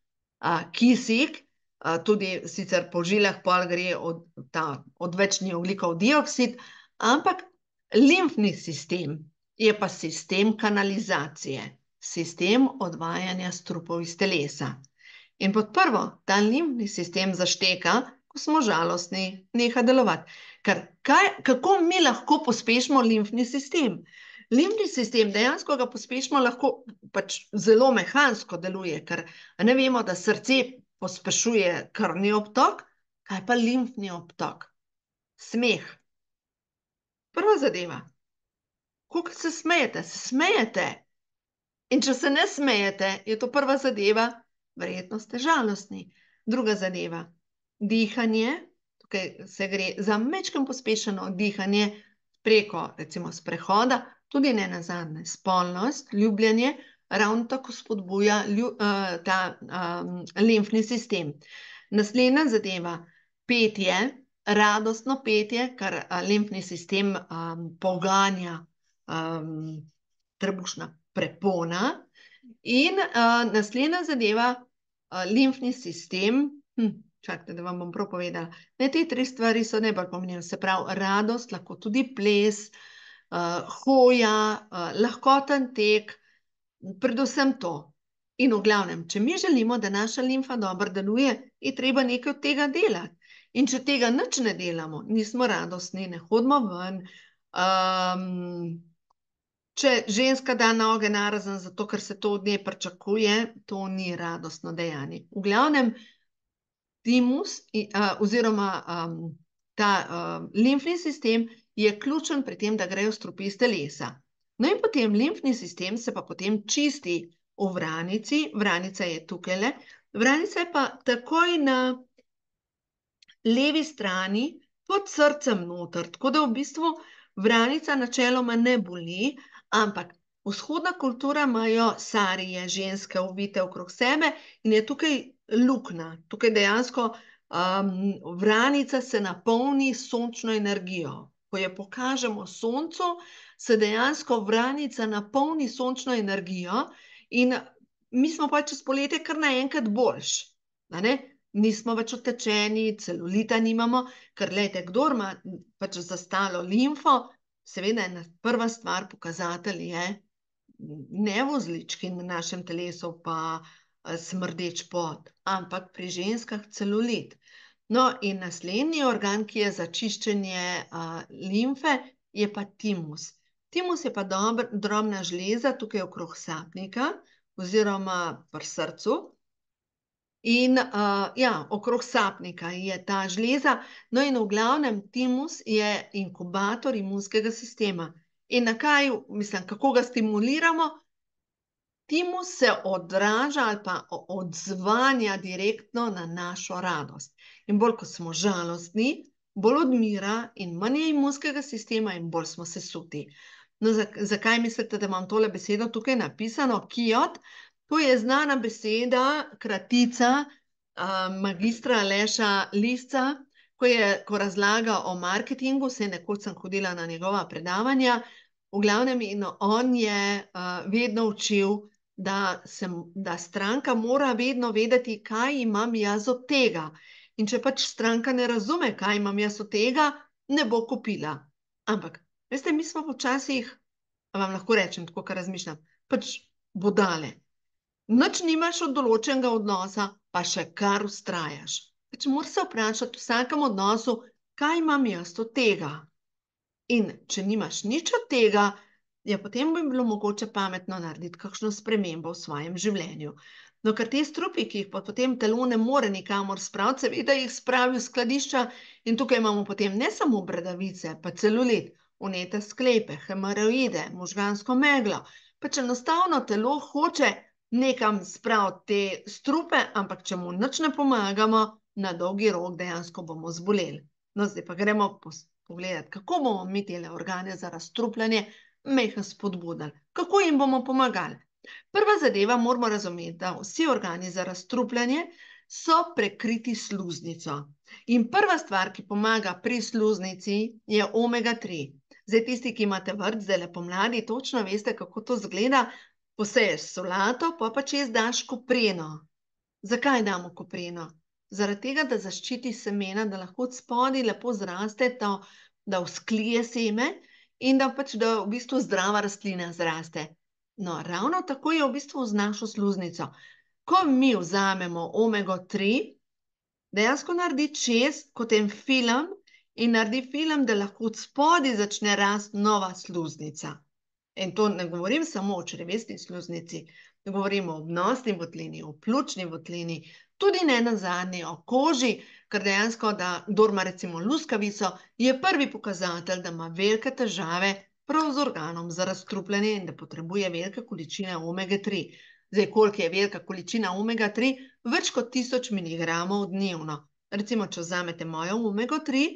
[SPEAKER 1] kisik, tudi sicer po žilah pol gre odvečni ogljikov dioksid, ampak limfni sistem je pa sistem kanalizacije, sistem odvajanja strupov iz telesa. In pod prvo, ta limfni sistem zašteka, ko smo žalostni, neha delovati. Ker kako mi lahko pospešimo limfni sistem? Limfni sistem, dejansko ga pospešimo lahko, pač zelo mehansko deluje, ker ne vemo, da srce pospešuje krvni obtok, kaj pa limfni obtok? Smeh. Prva zadeva. Koliko se smejete? Se smejete. In če se ne smejete, je to prva zadeva, verjetno ste žalostni. Druga zadeva. Dihanje, tukaj se gre za majčkeno pospešeno dihanje preko, recimo, sprehoda, tudi ne nazadnje spolnost, ljubljenje, ravno tako spodbuja ta limfni sistem. Naslednja zadeva, petje, radostno petje, kar limfni sistem poganja trebušna prepona. In naslednja zadeva, limfni sistem, čakajte, da vam bom prav povedala. Ne, te tri stvari so najbolj pomembne, se pravi radost, lahko tudi ples, hoja, lahkoten tek, predvsem to. In v glavnem, če mi želimo, da naša limfa dobro deluje, je treba nekaj od tega delati. In če tega nič ne delamo, nismo radostni, ne hodimo ven, če ženska da noge narazen, zato ker se to od nje pričakuje, to ni radostno dejanje. V glavnem, timus oziroma ta limfni sistem je ključen pri tem, da grejo strupi iz telesa. No in potem limfni sistem se pa potem čisti v vranici, vranica je tukajle, vranica je pa takoj na levi strani pod srcem noter, tako da v bistvu vranica načeloma ne boli, ampak Vzhodna kultura imajo sarije, ženske ovite okrog sebe in je tukaj luknja. Tukaj dejansko vranica se napolni s sončno energijo. Ko jo pokažemo soncu, se dejansko vranica napolni s sončno energijo in mi smo pa čez poletje kar naenkrat boljš. Nismo več otečeni, celulita nimamo, ker glejte, kdor ima pač zastalo limfo, seveda je prva stvar pokazatelj je nevozlički na našem telesu pa smrdeč pot, ampak pri ženskah celulit. No, in naslednji organ, ki je za čiščenje limfe, je pa timus. Timus je pa drobna žleza tukaj okrog sapnika oziroma pri srcu. In okrog sapnika je ta žleza, no in v glavnem timus je inkubator imunskega sistema. In kako ga stimuliramo? Timus se odraža ali pa odzvanja direktno na našo radost. In bolj, ko smo žalostni, bolj odmira in manj je imunskega sistema in bolj smo sesuti. No, zakaj mislite, da imam tole besedo tukaj napisano? Kijot, to je znana beseda, kratica magistra Aleša Lisca, ko razlaga o marketingu, nekoč sem hodila na njegova predavanja, v glavnem in on je vedno učil, da stranka mora vedno vedeti, kaj imam jaz od tega. In če pač stranka ne razume, kaj imam jaz od tega, ne bo kupila. Ampak, veste, mi smo počasih, vam lahko rečem, tako kar razmišljam, pač budale. Nič nimaš od določenega odnosa, pa še kar vztrajaš. Pač moraš se vprašati v vsakem odnosu, kaj imam jaz od tega. In če nimaš nič od tega, potem bi bilo mogoče pametno narediti kakšno spremembo v svojem življenju. No, ker te strupi, ki jih potem telo ne more nikamor spraviti, seveda jih spravi v skladišča in tukaj imamo potem ne samo bradavice, pa celulit, vnete sklepe, hemoroide, možgansko meglo. Pač enostavno telo hoče nekam spraviti te strupe, ampak če mu nič ne pomagamo, na dolgi rok dejansko bomo zboleli. No, zdaj pa gremo pogledati, kako bomo mi tele organe za razstrupljanje mehko spodbudili. Kako jim bomo pomagali? Prva zadeva moramo razumeti, da vsi organi za razstrupljanje so prekriti s sluznico. In prva stvar, ki pomaga pri sluznici, je omega 3. Zdaj tisti, ki imate vrt, zdaj pomladi, točno veste, kako to izgleda. Poseješ solato, pa čez daš kopreno. Zakaj damo kopreno? Zaradi tega, da zaščiti semena, da lahko od spodaj lepo zraste, da vzklije seme in da v bistvu zdrava rastlina zraste. No, ravno tako je v bistvu z našo sluznico. Ko mi vzamemo omega 3, dejansko naredi čez kot en film in naredi film, da lahko od spodaj začne rasti nova sluznica. In to ne govorim samo o črevesni sluznici, govorim o obnosni votlini, o pljučni votlini, tudi ne nazadnje o koži, ker dejansko, da kdor ima recimo luskavico, je prvi pokazatelj, da ima velike težave prav z organom za razstrupljanje in da potrebuje velike količine omega 3. Zdaj, koliko je velika količina omega 3? Več kot 1000 miligramov dnevno. Recimo, če vzamete mojo omega 3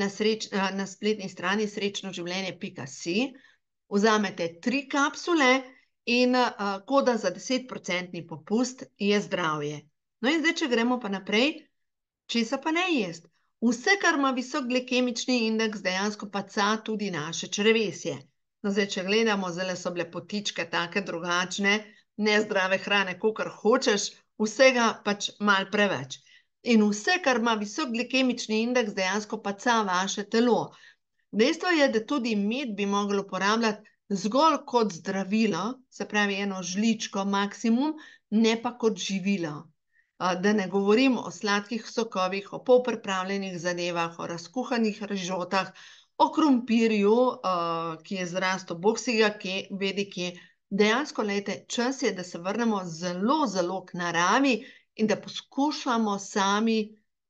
[SPEAKER 1] na spletni strani srečnoživljenje.si, vzamete 3 kapsule in koda za 10% popust je zdravje. No in zdaj, če gremo pa naprej, česa pa ne jesti? Vse, kar ima visok glikemični indeks, dejansko paca tudi naše črevesje. No zdaj, če gledamo, zdaj so bile potičke take drugačne, nezdrave hrane, kakor hočeš, vsega pač malo preveč. In vse, kar ima visok glikemični indeks, dejansko paca vaše telo. Dejstvo je, da tudi med bi mogli uporabljati zgolj kot zdravilo, se pravi eno žličko maksimum, ne pa kot živilo. Da ne govorim o sladkih sokovih, o polpripravljenih zadevah, o razkuhanih rižotah, o krompirju, ki je zrastel, bog si ga vedi kje. Dejansko, lejte, čas je, da se vrnemo zelo, zelo k naravi in da poskušamo sami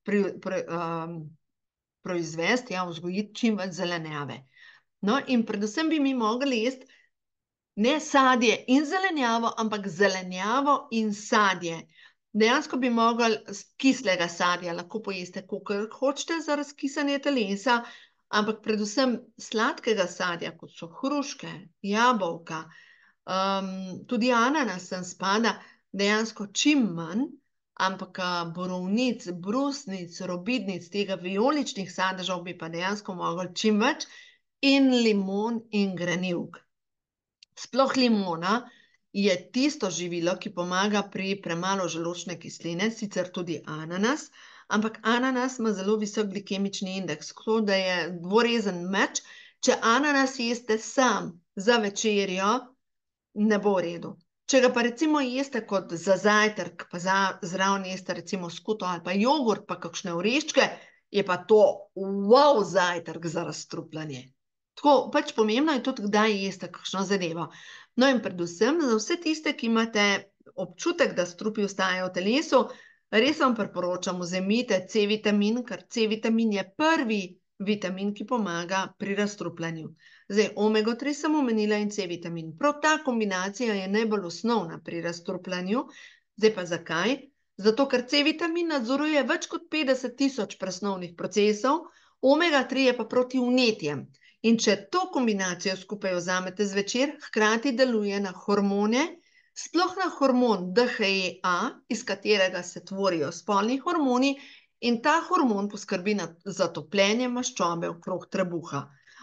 [SPEAKER 1] proizvesti, vzgojiti čim več zelenjave. No, in predvsem bi mi mogli jesti ne sadje in zelenjavo, ampak zelenjavo in sadje. Dejansko bi mogli kislega sadja, lahko pojeste, kolikor hočete za razkisanje telesa, ampak predvsem sladkega sadja, kot so hruške, jabolka, Tudi ananas sem spada dejansko čim manj, ampak borovnic, brusnic, robidnic, tega vijoličnih sadežev bi pa dejansko mogli čim več, in limon in granivk. Sploh limona je tisto živilo, ki pomaga pri premalo želodčne kisline, sicer tudi ananas, ampak ananas ima zelo visok glikemični indeks, tako da je dvorezen meč. Če ananas jeste sam za večerjo, ne bo v redu. Če ga pa recimo jeste kot za zajtrk, pa zraven jeste recimo skuto ali pa jogurt, pa kakšne oreščke, je pa to wow zajtrk za razstrupljanje. Tako, pač pomembno je tudi, kdaj jeste kakšno zadevo. No in predvsem za vse tiste, ki imate občutek, da strupi ostajajo v telesu, res vam priporočam, vzemite C-vitamin, ker C-vitamin je prvi vitamin, ki pomaga pri razstrupljanju. Zdaj, omega-3 sem omenila in C-vitamin. Prav ta kombinacija je najbolj osnovna pri razstrupljanju. Zdaj pa zakaj? Zato, ker C-vitamin nadzoruje več kot 50 tisoč presnovnih procesov, omega-3 je pa proti vnetjem. In če to kombinacijo skupaj vzamete zvečer, hkrati deluje na hormone, sploh na hormon DHEA, iz katerega se tvorijo spolni hormoni, in ta hormon poskrbi za topljenje maščobe okrog trebuha.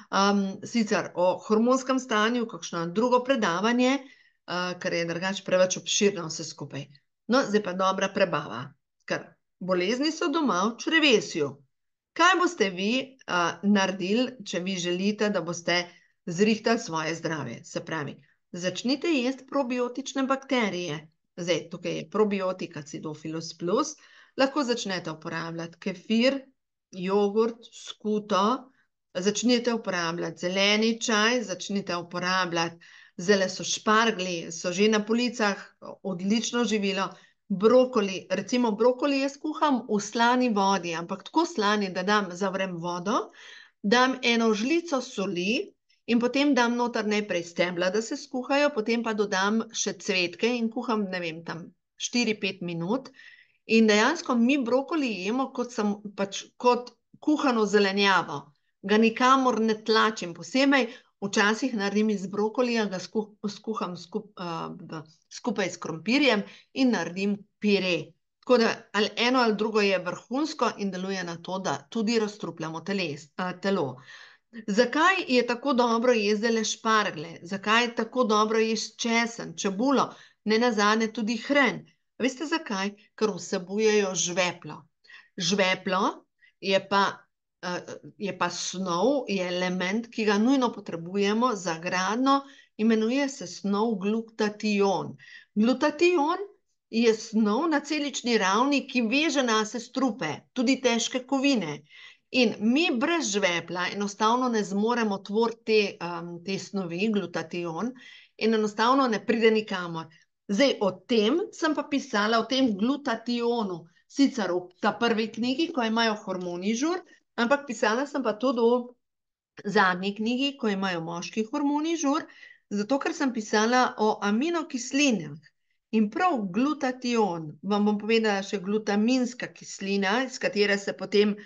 [SPEAKER 1] Sicer o hormonskem stanju, kakšno drugo predavanje, ker je drugače preveč obširno vse skupaj. No, zdaj pa dobra prebava, ker bolezni so doma v črevesju. Kaj boste vi naredili, če vi želite, da boste zrihtali svoje zdravje? Se pravi, začnite jesti probiotične bakterije. Zdaj, tukaj je probiotik Acidophilus plus, lahko začnete uporabljati kefir, jogurt, skuto, začnite uporabljati zeleni čaj, začnite uporabljati, zdajle so šparglji, so že na policah, odlično živilo. Brokoli, recimo brokoli jaz kuham v slani vodi, ampak tako slani, da dam, zavrem vodo, dam eno žlico soli in potem dam noter najprej stebla, da se skuhajo, potem pa dodam še cvetke in kuham, ne vem, tam 4-5 minut. In dejansko mi brokoli jemo kot kuhano zelenjavo. Ga nikamor ne tlačim posebej, včasih naredim iz brokolija, ga skuham skupaj s krompirjem in naredim pire. Tako da ali eno ali drugo je vrhunsko in deluje na to, da tudi razstrupljamo telo. Zakaj je tako dobro jesti zdajle šparglje? Zakaj je tako dobro jesti česen, čebulo, ne nazadnje tudi hren? Veste zakaj? Ker vsebujejo žveplo. Žveplo je pa snov, je element, ki ga nujno potrebujemo za gradnjo, imenuje se snov glutation. Glutation je snov na celični ravni, ki veže nase strupe, tudi težke kovine. In mi brez žvepla enostavno ne zmoremo tvoriti te snovi, glutation, in enostavno ne pride nikamor. Zdaj, o tem sem pa pisala, o tem glutationu, sicer v ta prvi knjigi, ko imajo hormoni žur, ampak pisala sem pa tudi v zadnji knjigi, ko imajo moški hormoni žur, zato ker sem pisala o aminokislinah. In prav glutation, vam bom povedala še glutaminska kislina, iz katere se potem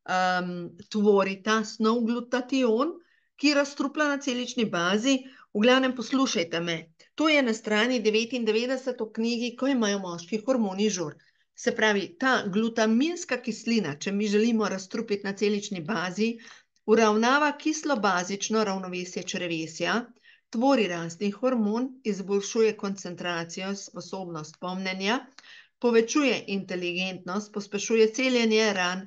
[SPEAKER 1] tvori ta snov glutation, ki razstruplja na celični bazi. V glavnem poslušajte me. To je na strani 99 v knjigi, ko imajo moški hormoni žur. Se pravi, ta glutaminska kislina, če mi želimo razstrupiti na celični bazi, uravnava kislo-bazično ravnovesje črevesja, tvori rastni hormon, izboljšuje koncentracijo, sposobnost pomnjenja, povečuje inteligentnost, pospešuje celjenje ran,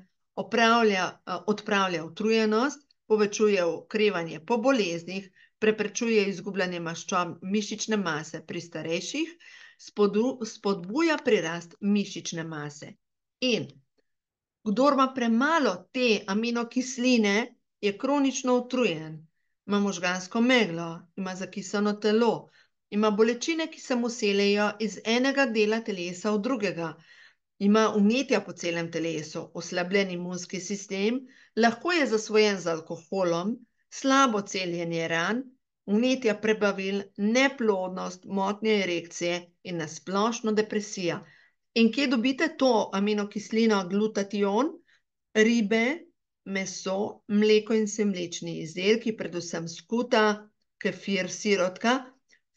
[SPEAKER 1] odpravlja utrujenost, povečuje okrevanje po boleznih, preprečuje izgubljanje maščob mišične mase pri starejših, spodbuja prirast mišične mase. In kdor ima premalo te aminokisline, je kronično utrujen, ima možgansko meglo, ima zakisano telo, ima bolečine, ki se mu selijo iz enega dela telesa v drugega, ima vnetja po celem telesu, oslabljen imunski sistem, lahko je zasvojen z alkoholom, slabo celjenje ran, vnetja prebavil, neplodnost, motnje erekcije in nasplošno depresija. In kje dobite to aminokislino glutation? Ribe, meso, mleko in semlečni izdelki, predvsem skuta, kefir, sirotka,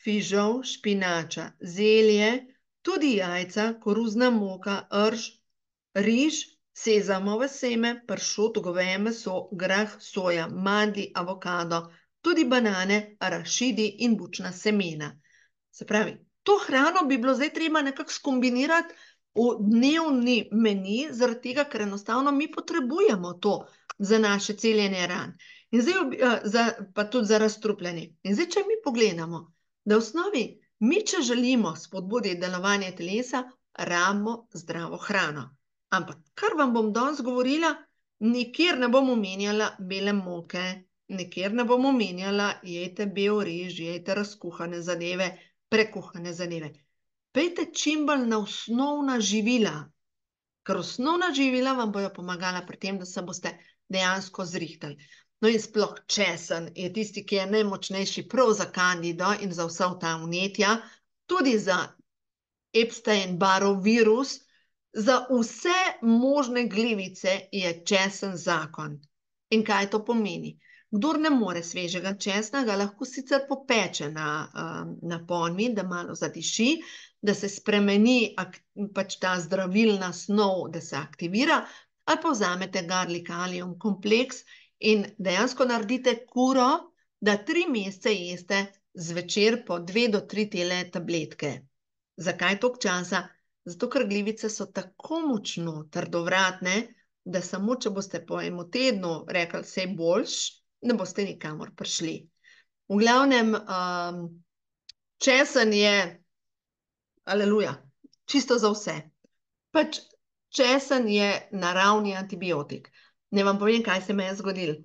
[SPEAKER 1] fižol, špinača, zelje, tudi jajca, koruzna moka, rž, riž, sezamovo seme, pršut, goveje meso, grah, soja, mandlji, avokado, tudi banane, arašidi in bučna semena. Se pravi, to hrano bi bilo zdaj treba nekako skombinirati v dnevni meni, zaradi tega, ker enostavno mi potrebujemo to za naše celjenje ran. In zdaj, pa tudi za razstrupljanje. In zdaj, če mi pogledamo, da v osnovi mi, če želimo spodbuditi delovanje telesa, rabimo zdravo hrano. Ampak, kar vam bom danes govorila, nikjer ne bom omenjala bele moke, nikjer ne bom omenjala, jejte bel riž, jejte razkuhane zadeve, prekuhane zadeve. Pejte čim bolj na osnovna živila, ker osnovna živila vam bojo pomagala pri tem, da se boste dejansko zrihtali. No in sploh česen je tisti, ki je najmočnejši prav za kandido in za vsa ta vnetja, tudi za Epstein-Barrov virus, za vse možne glivice je česen zakon. In kaj to pomeni? Kdor ne more svežega česna, ga lahko sicer popeče na ponvi, da malo zadiši, da se spremeni pač ta zdravilna snov, da se aktivira, ali pa vzamete garlic allium kompleks in dejansko naredite kuro, da 3 mesece jeste zvečer po 2 do 3 tele tabletke. Zakaj toliko časa? Zato, ker glivice so tako močno trdovratne, da samo, če boste po enem tednu rekli, vse boljš, ne boste nikamor prišli. V glavnem, česen je, aleluja, čisto za vse. Pač česen je naravni antibiotik. Ne vam povem, kaj se me je zgodilo.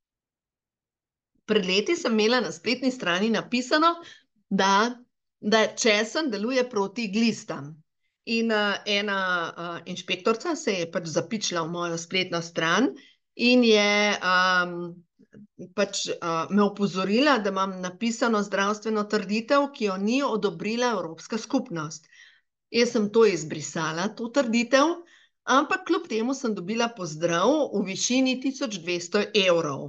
[SPEAKER 1] Pred leti sem imela na spletni strani napisano, da česen deluje proti glistam. In ena inšpektorica se je pač zapičila v mojo spletno stran in je pač me opozorila, da imam napisano zdravstveno trditev, ki jo ni odobrila Evropska skupnost. Jaz sem to izbrisala, to trditev, ampak kljub temu sem dobila pozdrav v višini 1200 evrov.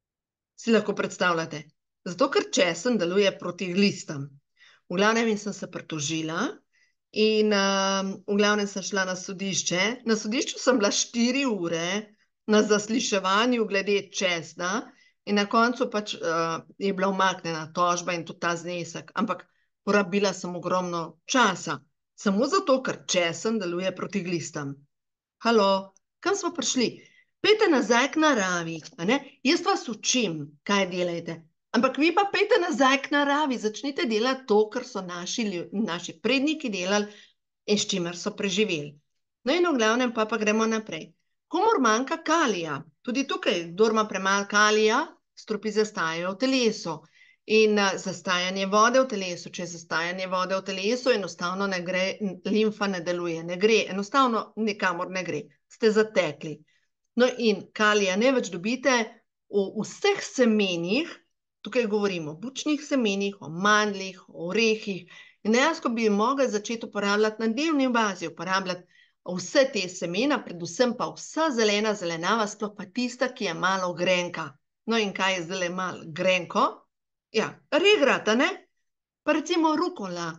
[SPEAKER 1] Si lahko predstavljate? Zato, ker česen deluje proti glistam. V glavnem sem se pritožila in v glavnem sem šla na sodišče. Na sodišču sem bila 4 ure na zasliševanju glede česna in na koncu pač je bila umaknjena tožba in tudi ta znesek. Ampak porabila sem ogromno časa. Samo zato, ker česen deluje proti glistam. Halo, kam smo prišli? Pejte nazaj k naravi, a ne? Jaz vas učim, kaj delajte. Ampak vi pa pejte nazaj k naravi, začnite delati to, kar so naši predniki delali in s čimer so preživeli. No in v glavnem pa gremo naprej. Komur manjka kalija, tudi tukaj, kdor ima premalo kalija, strupi zastajajo v telesu. In zastajanje vode v telesu, če je zastajanje vode v telesu, enostavno ne gre, limfa ne deluje, ne gre, enostavno nikamor ne gre, ste zatekli. No in kalija ne več dobite v vseh semenih, tukaj govorimo o bučnih semenih, o mandljih, o orehih, in dejansko bi mogli začeti uporabljati na dnevni bazi, uporabljati vse te semena, predvsem pa vsa zelena zelenjava, sploh pa tista, ki je malo grenka. No in kaj je zdaj malo grenko? Ja, regrat, a ne? Pa recimo rukola,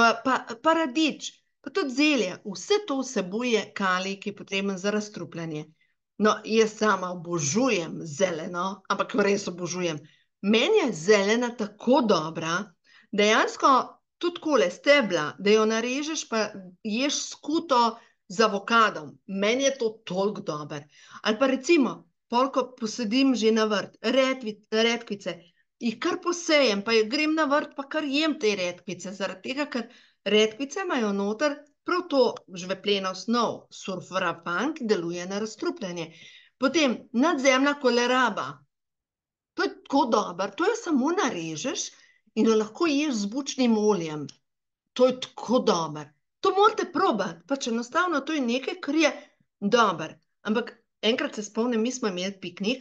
[SPEAKER 1] pa radič, pa tudi zelje, vse to vsebuje kalij, ki je potreben za razstrupljanje. No, jaz sama obožujem zeleno, ampak res obožujem. Meni je zelena tako dobra, dejansko tudi takole stebla, da jo narežeš pa ješ skuto z avokadom. Meni je to toliko dober. Ali pa recimo, ko posedim že na vrt, redkvice, jih kar posejem, pa grem na vrt, pa kar jem te redkvice, zaradi tega, ker redkvice imajo noter prav to žvepljeno snov, sulforafan, ki deluje na razstrupljanje. Potem nadzemna koleraba. To je tako dober, to jo samo narežeš in jo lahko ješ z bučnim oljem. To je tako dober. To morate probati, pač enostavno to je nekaj, kar je dober. Ampak enkrat se spomnim, mi smo imeli piknik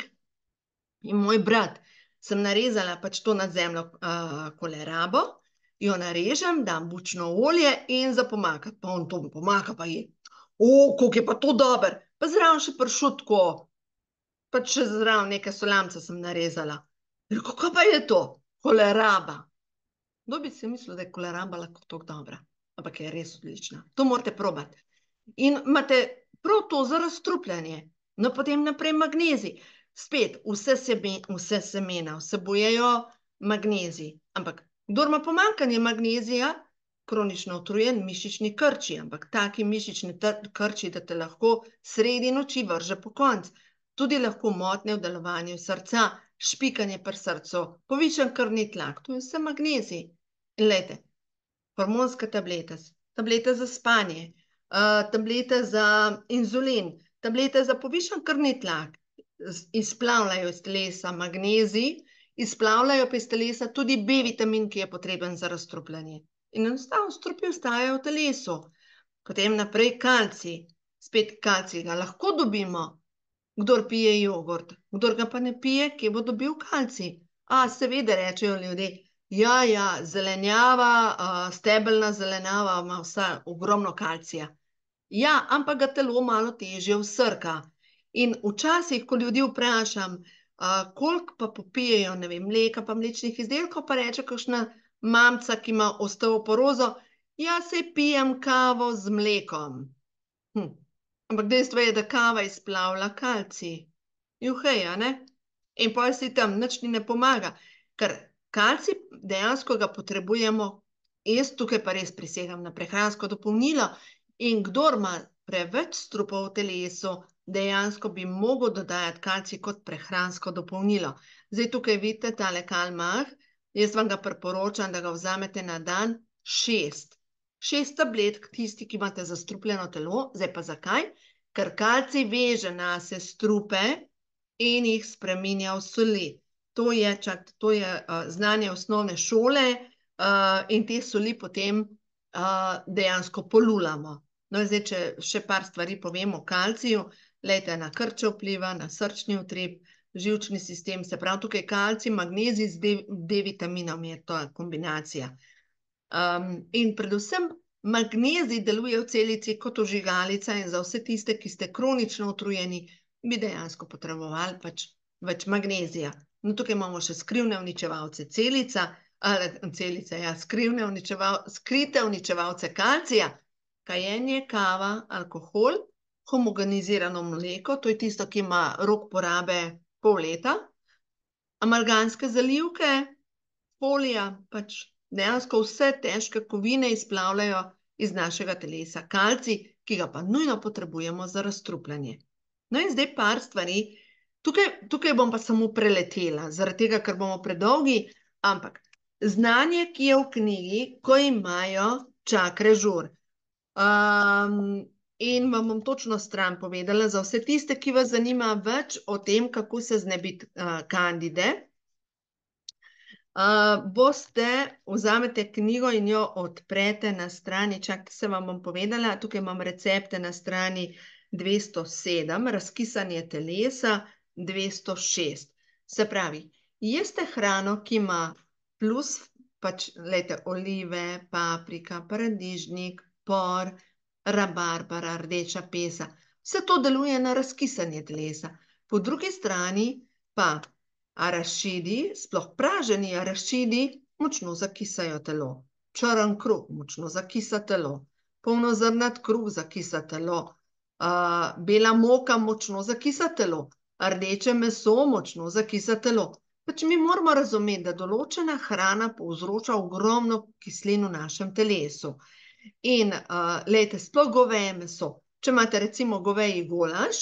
[SPEAKER 1] in moj brat, sem narezala pač to nadzemno kolerabo, jo narežem, dam bučno olje in za pomakati. Pa on to pomaka pa je. Koliko je pa to dober. Pa zraven še pršut tako. Pač še zraven neke solamce sem narezala. Rekel, kaj pa je to? Koleraba. Kdo bi si mislil, da je koleramba lahko tako dobra? Ampak je res odlična. To morate probati. In imate prav to za razstrupljanje. No, potem naprej magnezij. Spet, vse semena vsebujejo magnezij. Ampak, kdor ima pomanjkanje magnezija, kronično utrujen, mišični krči. Ampak taki mišični krči, da te lahko sredi noči vrže po konc. Tudi lahko motnje v delovanju srca, špikanje pri srcu, povišan krvni tlak. To je vse magnezij. In lejte, hormonska tableta za spanje, tablete za inzulin, tablete za povišan krvni tlak, izplavljajo iz telesa magnezij, izplavljajo pa iz telesa tudi B-vitamin, ki je potreben za razstrupljanje. In enostavno strupi ostajajo v telesu. Potem naprej kalcij. Spet kalcij ga lahko dobimo, kdor pije jogurt. Kdor ga pa ne pije, kje bo dobil kalcij? Seveda rečejo ljudje, ja, zelenjava, stebelna zelenjava ima vsa ogromno kalcija. Ja, ampak ga telo malo težje vsrka. In včasih, ko ljudi vprašam, koliko pa popijejo, ne vem, mleka pa mlečnih izdelkov, pa reče kakšna mamca, ki ima osteoporozo, ja, saj pijem kavo z mlekom. Ampak dejstvo je, da kava izplavlja kalcij. Juhej, a ne? In potem si tam nič ni ne pomaga, ker kalcij dejansko ga potrebujemo, jaz tukaj pa res prisegam na prehransko dopolnilo, in kdor ima preveč strupa v telesu, dejansko bi mogel dodajati kalcij kot prehransko dopolnilo. Zdaj tukaj vidite tale Kalmah, jaz vam ga priporočam, da ga vzamete na dan 6. 6 tabletk, tisti, ki imate zastrupljeno telo. Zdaj pa zakaj? Ker kalcij veže nase strupe in jih spreminja v soli. To je znanje osnovne šole in te soli potem dejansko polulamo. No, zdaj, če še par stvari povemo o kalciju, lejte, na krče vpliva, na srčni utrip, živčni sistem, se pravi tukaj kalcij, magnezij z D-vitaminom je to kombinacija. In predvsem magnezij deluje v celici kot ožigalica in za vse tiste, ki ste kronično utrujeni, bi dejansko potrebovali pač več magnezija. No, tukaj imamo še skrivne uničevalce skrite uničevalce kalcija, kajenje, kava, alkohol, homogenizirano mleko, to je tisto, ki ima rok porabe pol leta, amalgamske zalivke, folija, pač dejansko vse težke kovine izplavljajo iz našega telesa kalcij, ki ga pa nujno potrebujemo za razstrupljanje. No in zdaj par stvari, tukaj bom pa samo preletela, zaradi tega, ker bomo predolgi, ampak znanje, ki je v knjigi, ko imajo čakre žur. In vam bom točno stran povedala, za vse tiste, ki vas zanima več o tem, kako se znebiti kandide, vzamete knjigo in jo odprete na strani, čakajte, se vam bom povedala, tukaj imam recepte na strani 207, razkisanje telesa 206. Se pravi, jeste hrano, ki ima plus, pač, lejte, olive, paprika, paradižnik, por, rabarbara, rdeča pesa. Vse to deluje na razkisanje telesa. Po drugi strani pa arašidi, sploh praženi arašidi, močno zakisajo telo. Črn kruh močno zakisa telo. Polnozrnat kruh zakisa telo. Bela moka močno zakisa telo. Rdeče meso močno zakisa telo. Pač mi moramo razumeti, da določena hrana povzroča ogromno kislin v našem telesu. In, lejte, sploh goveje meso. Če imate recimo goveji golaž,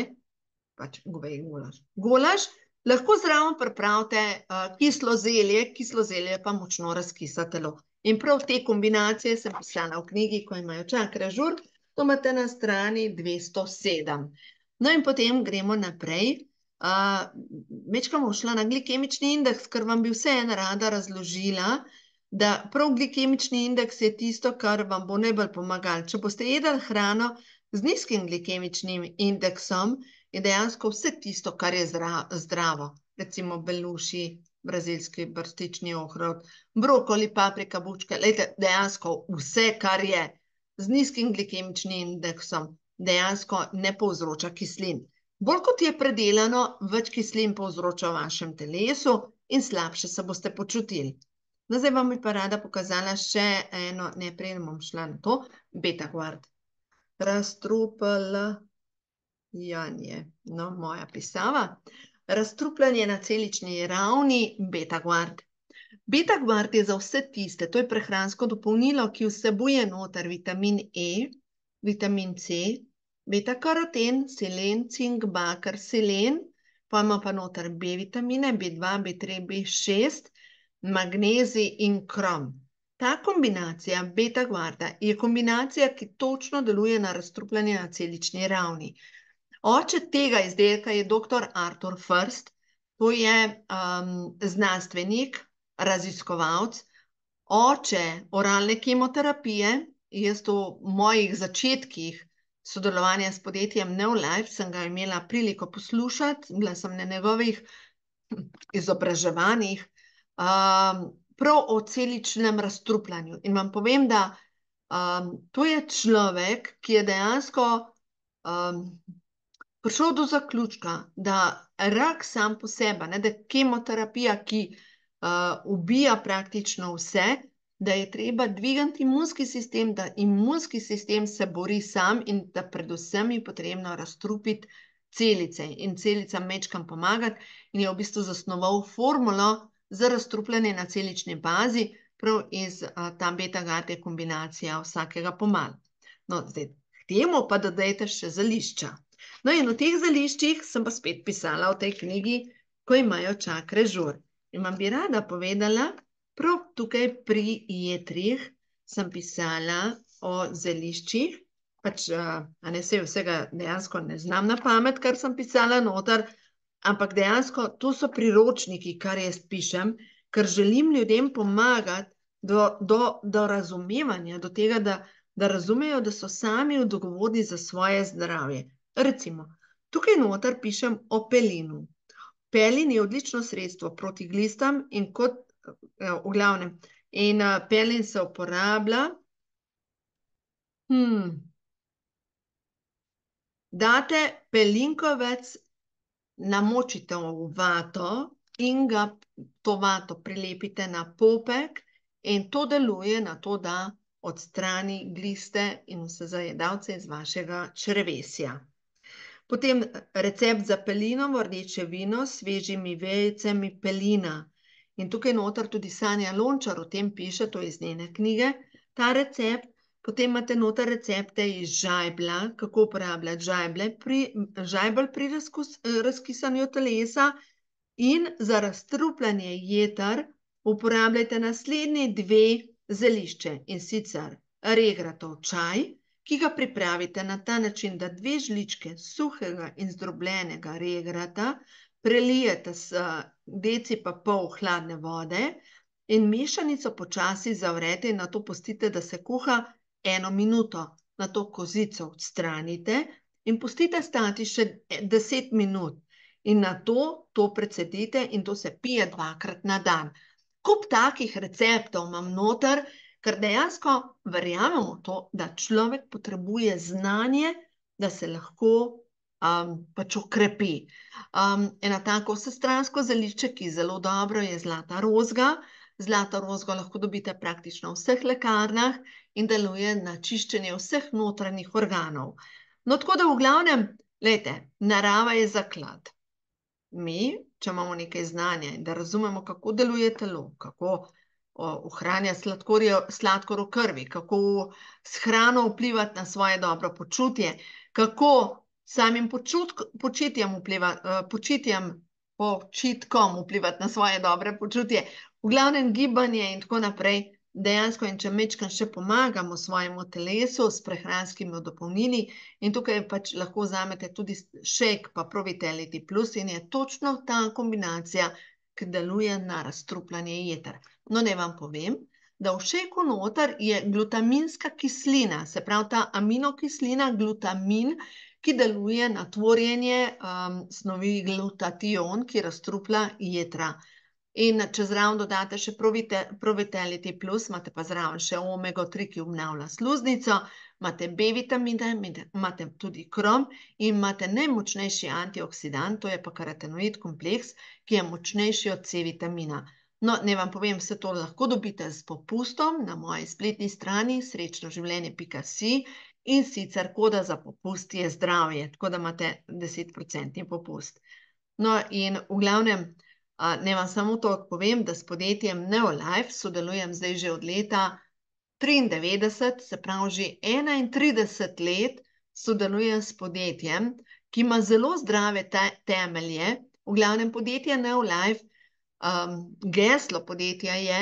[SPEAKER 1] golaž, lahko zraven pripravite kislo zelje pa močno razkisa telo. In prav te kombinacije sem pisala v knjigi, ko imajo čakre žur, to imate na strani 207. No in potem gremo naprej. Mečkamo šla na glikemični indeks, ker vam bi vseeno rada razložila, da prav glikemični indeks je tisto, kar vam bo najbolj pomagalo. Če boste jedli hrano z nizkim glikemičnim indeksom, je dejansko vse tisto, kar je zdravo. Recimo beluši, brazilski brstični ohrovt, brokoli, paprika, bučke, lejte, dejansko vse, kar je z nizkim glikemičnim indeksom, dejansko ne povzroča kislin. Bolj kot je predelano, več kislin povzroča v vašem telesu in slabše se boste počutili. No, zdaj vam bi pa rada pokazala še eno, ne, prej bom šla na to, beta-guard. Razstrupljanje, no, moja pisava. Razstrupljanje na celični ravni, beta-guard. Beta-guard je za vse tiste, to je prehransko dopolnilo, ki vsebuje noter vitamin E, vitamin C, beta-karoten, selen, cink, bakar, selen, pa ima pa noter B vitamine, B2, B3, B6, magnezij in krom. Ta kombinacija beta-guarda je kombinacija, ki točno deluje na razstrupljanje na celični ravni. Oče tega izdelka je dr. Arthur First, to je znanstvenik, raziskovalec, oče oralne kemoterapije. Jaz v mojih začetkih sodelovanja s podjetjem Neolife sem ga imela priliko poslušati, bila sem na njegovih izobraževanjih, prav o celičnem razstrupljanju. In vam povem, da to je človek, ki je dejansko prišel do zaključka, da rak sam po sebi, da je kemoterapija, ki ubija praktično vse, da je treba dvigati imunski sistem, da imunski sistem se bori sam in da predvsem je potrebno razstrupiti celice in celicam mečkam pomagati in je v bistvu zasnoval formulo za razstrupljanje na celični bazi, prav iz ta beta-guard je kombinacija vsakega pomala. No, zdaj, k temu pa dodajte še zelišča. No, in v teh zeliščih sem pa spet pisala v tej knjigi, ko imajo čakre žur. In vam bi rada povedala, prav tukaj pri jetrih sem pisala o zeliščih, pač, a ne sej vsega dejansko ne znam na pamet, kar sem pisala noter, ampak dejansko to so priročniki, kar jaz pišem, ker želim ljudem pomagati do razumevanja, do tega, da razumejo, da so sami odgovorni za svoje zdravje. Recimo, tukaj noter pišem o pelinu. Pelin je odlično sredstvo proti glistam in kot, v glavnem, in pelin se uporablja, date pelinkovec, namočite v vato in ga to vato prilepite na popek in to deluje na to, da odstrani gliste in vse zajedavce iz vašega črevesja. Potem recept za pelinovo rdeče vino s svežimi vejicami pelina. In tukaj noter tudi Sanja Lončar o tem piše, to je iz njene knjige, ta recept. Potem imate noter recepte iz žajblja, kako uporabljati žajbelj pri razkisanju telesa in za razstrupljanje jeter uporabljajte naslednji dve zelišče in sicer regratov čaj, ki ga pripravite na ta način, da 2 žličke suhega in zdrobljenega regrata prelijete s deci pa pol hladne vode in mešanico počasi zavrete in nato pustite, da se kuha 1 minuto. Nato kozico odstranite in pustite stati še 10 minut. In nato to precedite in to se pije 2-krat na dan. Kup takih receptov imam noter, ker dejansko verjamemo to, da človek potrebuje znanje, da se lahko pač okrepi. Ena tako vsestransko zelišče, ki zelo dobro, je zlata rozga. Zlato rozgo lahko dobite praktično v vseh lekarnah in deluje na čiščenje vseh notranjih organov. No, tako da v glavnem, glejte, narava je zaklad. Mi, če imamo nekaj znanja in da razumemo, kako deluje telo, kako ohranja sladkor v krvi, kako s hrano vplivati na svoje dobro počutje, kako samim počitkom vplivati na svoje dobre počutje, v glavnem gibanje in tako naprej, dejansko in če mečkam še pomagamo svojemu telesu s prehranskimi dopolnili in tukaj pač lahko vzamete tudi shake pa Pro-Vitality Plus in je točno ta kombinacija, ki deluje na razstrupljanje jeter. No, ne vam povem, da v šejku noter je glutaminska kislina, se pravi ta aminokislina glutamin, ki deluje na tvorjenje snovi glutation, ki razstruplja jetra. In če zraven dodate še Pro-Vitality Plus, imate pa zraven še omega-3, ki obnavlja sluznico, imate B vitamine, imate tudi krom in imate najmočnejši antioksidant, to je pa karotenoid kompleks, ki je močnejši od C vitamina. No, ne vam povem, vse to lahko dobite s popustom na moji spletni strani srečnoživljenje.si in sicer koda za popust je zdravje, tako da imate 10% popust. No, in v glavnem, ne vam samo to povem, da s podjetjem Neolife sodelujem zdaj že od leta 93, se pravi že 31 let sodelujem s podjetjem, ki ima zelo zdrave temelje. V glavnem podjetje Neolife, geslo podjetja je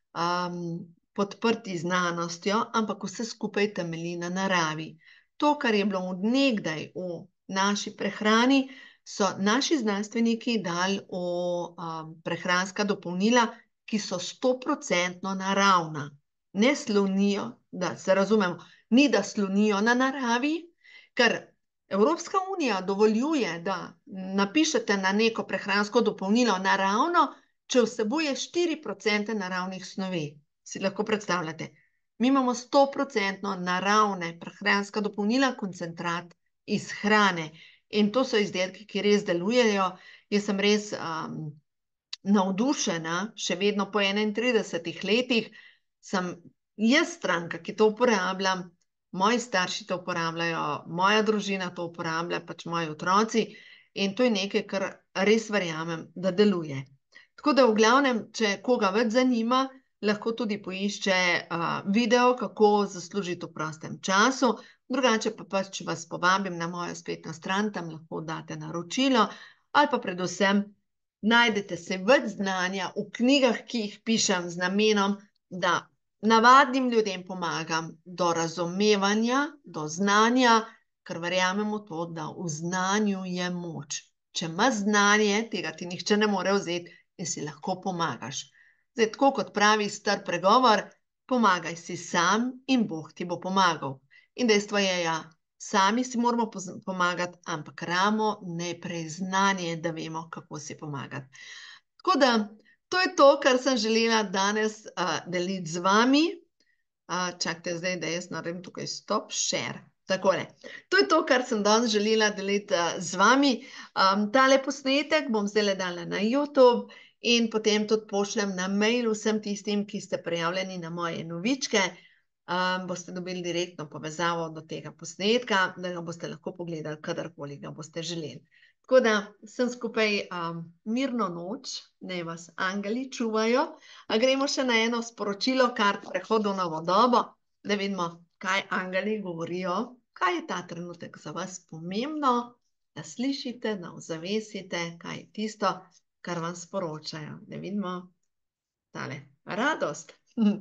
[SPEAKER 1] podprti znanostjo, ampak vse skupaj temelji na naravi. To, kar je bilo od nekdaj v naši prehrani, so naši znanstveniki dali v prehranska dopolnila, ki so 100% naravna. Ne slonijo, da se razumemo, ni da slonijo na naravi, ker Evropska unija dovoljuje, da napišete na neko prehransko dopolnilo naravno, če vsebuje 4% naravnih snovi. Si lahko predstavljate. Mi imamo 100% naravne prehranska dopolnila, koncentrat iz hrane. In to so izdelki, ki res delujejo. Jaz sem res navdušena, še vedno po 31 letih, sem jaz stranka, ki to uporabljam, moji starši to uporabljajo, moja družina to uporablja, pač moji otroci, in to je nekaj, kar res verjamem, da deluje. Tako da v glavnem, če koga več zanima, lahko tudi poišče video, kako zaslužiti v prostem času, drugače pa pač vas povabim na mojo spletno stran, tam lahko date naročilo, ali pa predvsem najdete se več znanja v knjigah, ki jih pišem z namenom, da navadnim ljudem pomagam do razumevanja, do znanja, ker verjamemo to, da v znanju je moč. Če imaš znanje, tega ti nihče ne more vzeti in si lahko pomagaš. Zdaj, tako kot pravi star pregovor, pomagaj si sam in Bog ti bo pomagal. In dejstvo je, ja, sami si moramo pomagati, ampak rabimo najprej znanje, da vemo, kako si pomagati. Tako da, to je to, kar sem želela danes deliti z vami. Čakajte zdaj, da jaz naredim tukaj stop share. Takole. To je to, kar sem danes želela deliti z vami. Tale posnetek bom zdaj dala na YouTube in potem tudi pošljem na mail vsem tistim, ki ste prijavljeni na moje novičke. Boste dobili direktno povezavo do tega posnetka, da ga boste lahko pogledali, kadarkoli ga boste želeli. Tako da vsem skupaj mirno noč, naj vas angeli čuvajo. A gremo še na eno sporočilo, kar prehodu na novo dobo, da vidimo, kaj angeli govorijo, kaj je ta trenutek za vas pomembno, da slišite, da ozavesite, kaj je tisto, kar vam sporočajo. Da vidimo tale radost.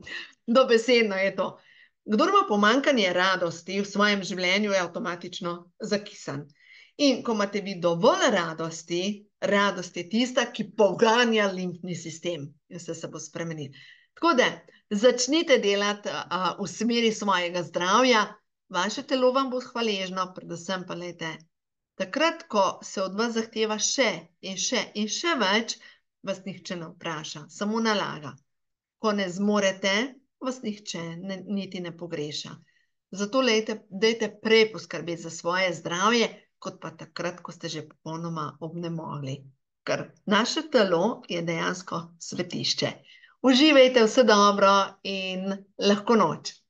[SPEAKER 1] Dobesedno je to. Kdor ima pomanjkanje radosti v svojem življenju, je avtomatično zakisan. In ko imate vi dovolj radosti, radost je tista, ki poganja limfni sistem. Vse se bo spremenil. Tako da, začnite delati v smeri svojega zdravja, vaše telo vam bo hvaležno, predvsem pa lejte, takrat, ko se od vas zahteva še in še in še več, vas nihče ne vpraša, samo nalaga. Ko ne zmorete, vas nihče niti ne pogreša. Zato dajte prej poskrbeti za svoje zdravje, kot pa takrat, ko ste že popolnoma obnemogli. Ker naše telo je dejansko svetišče. Uživajte, vse dobro in lahko noč.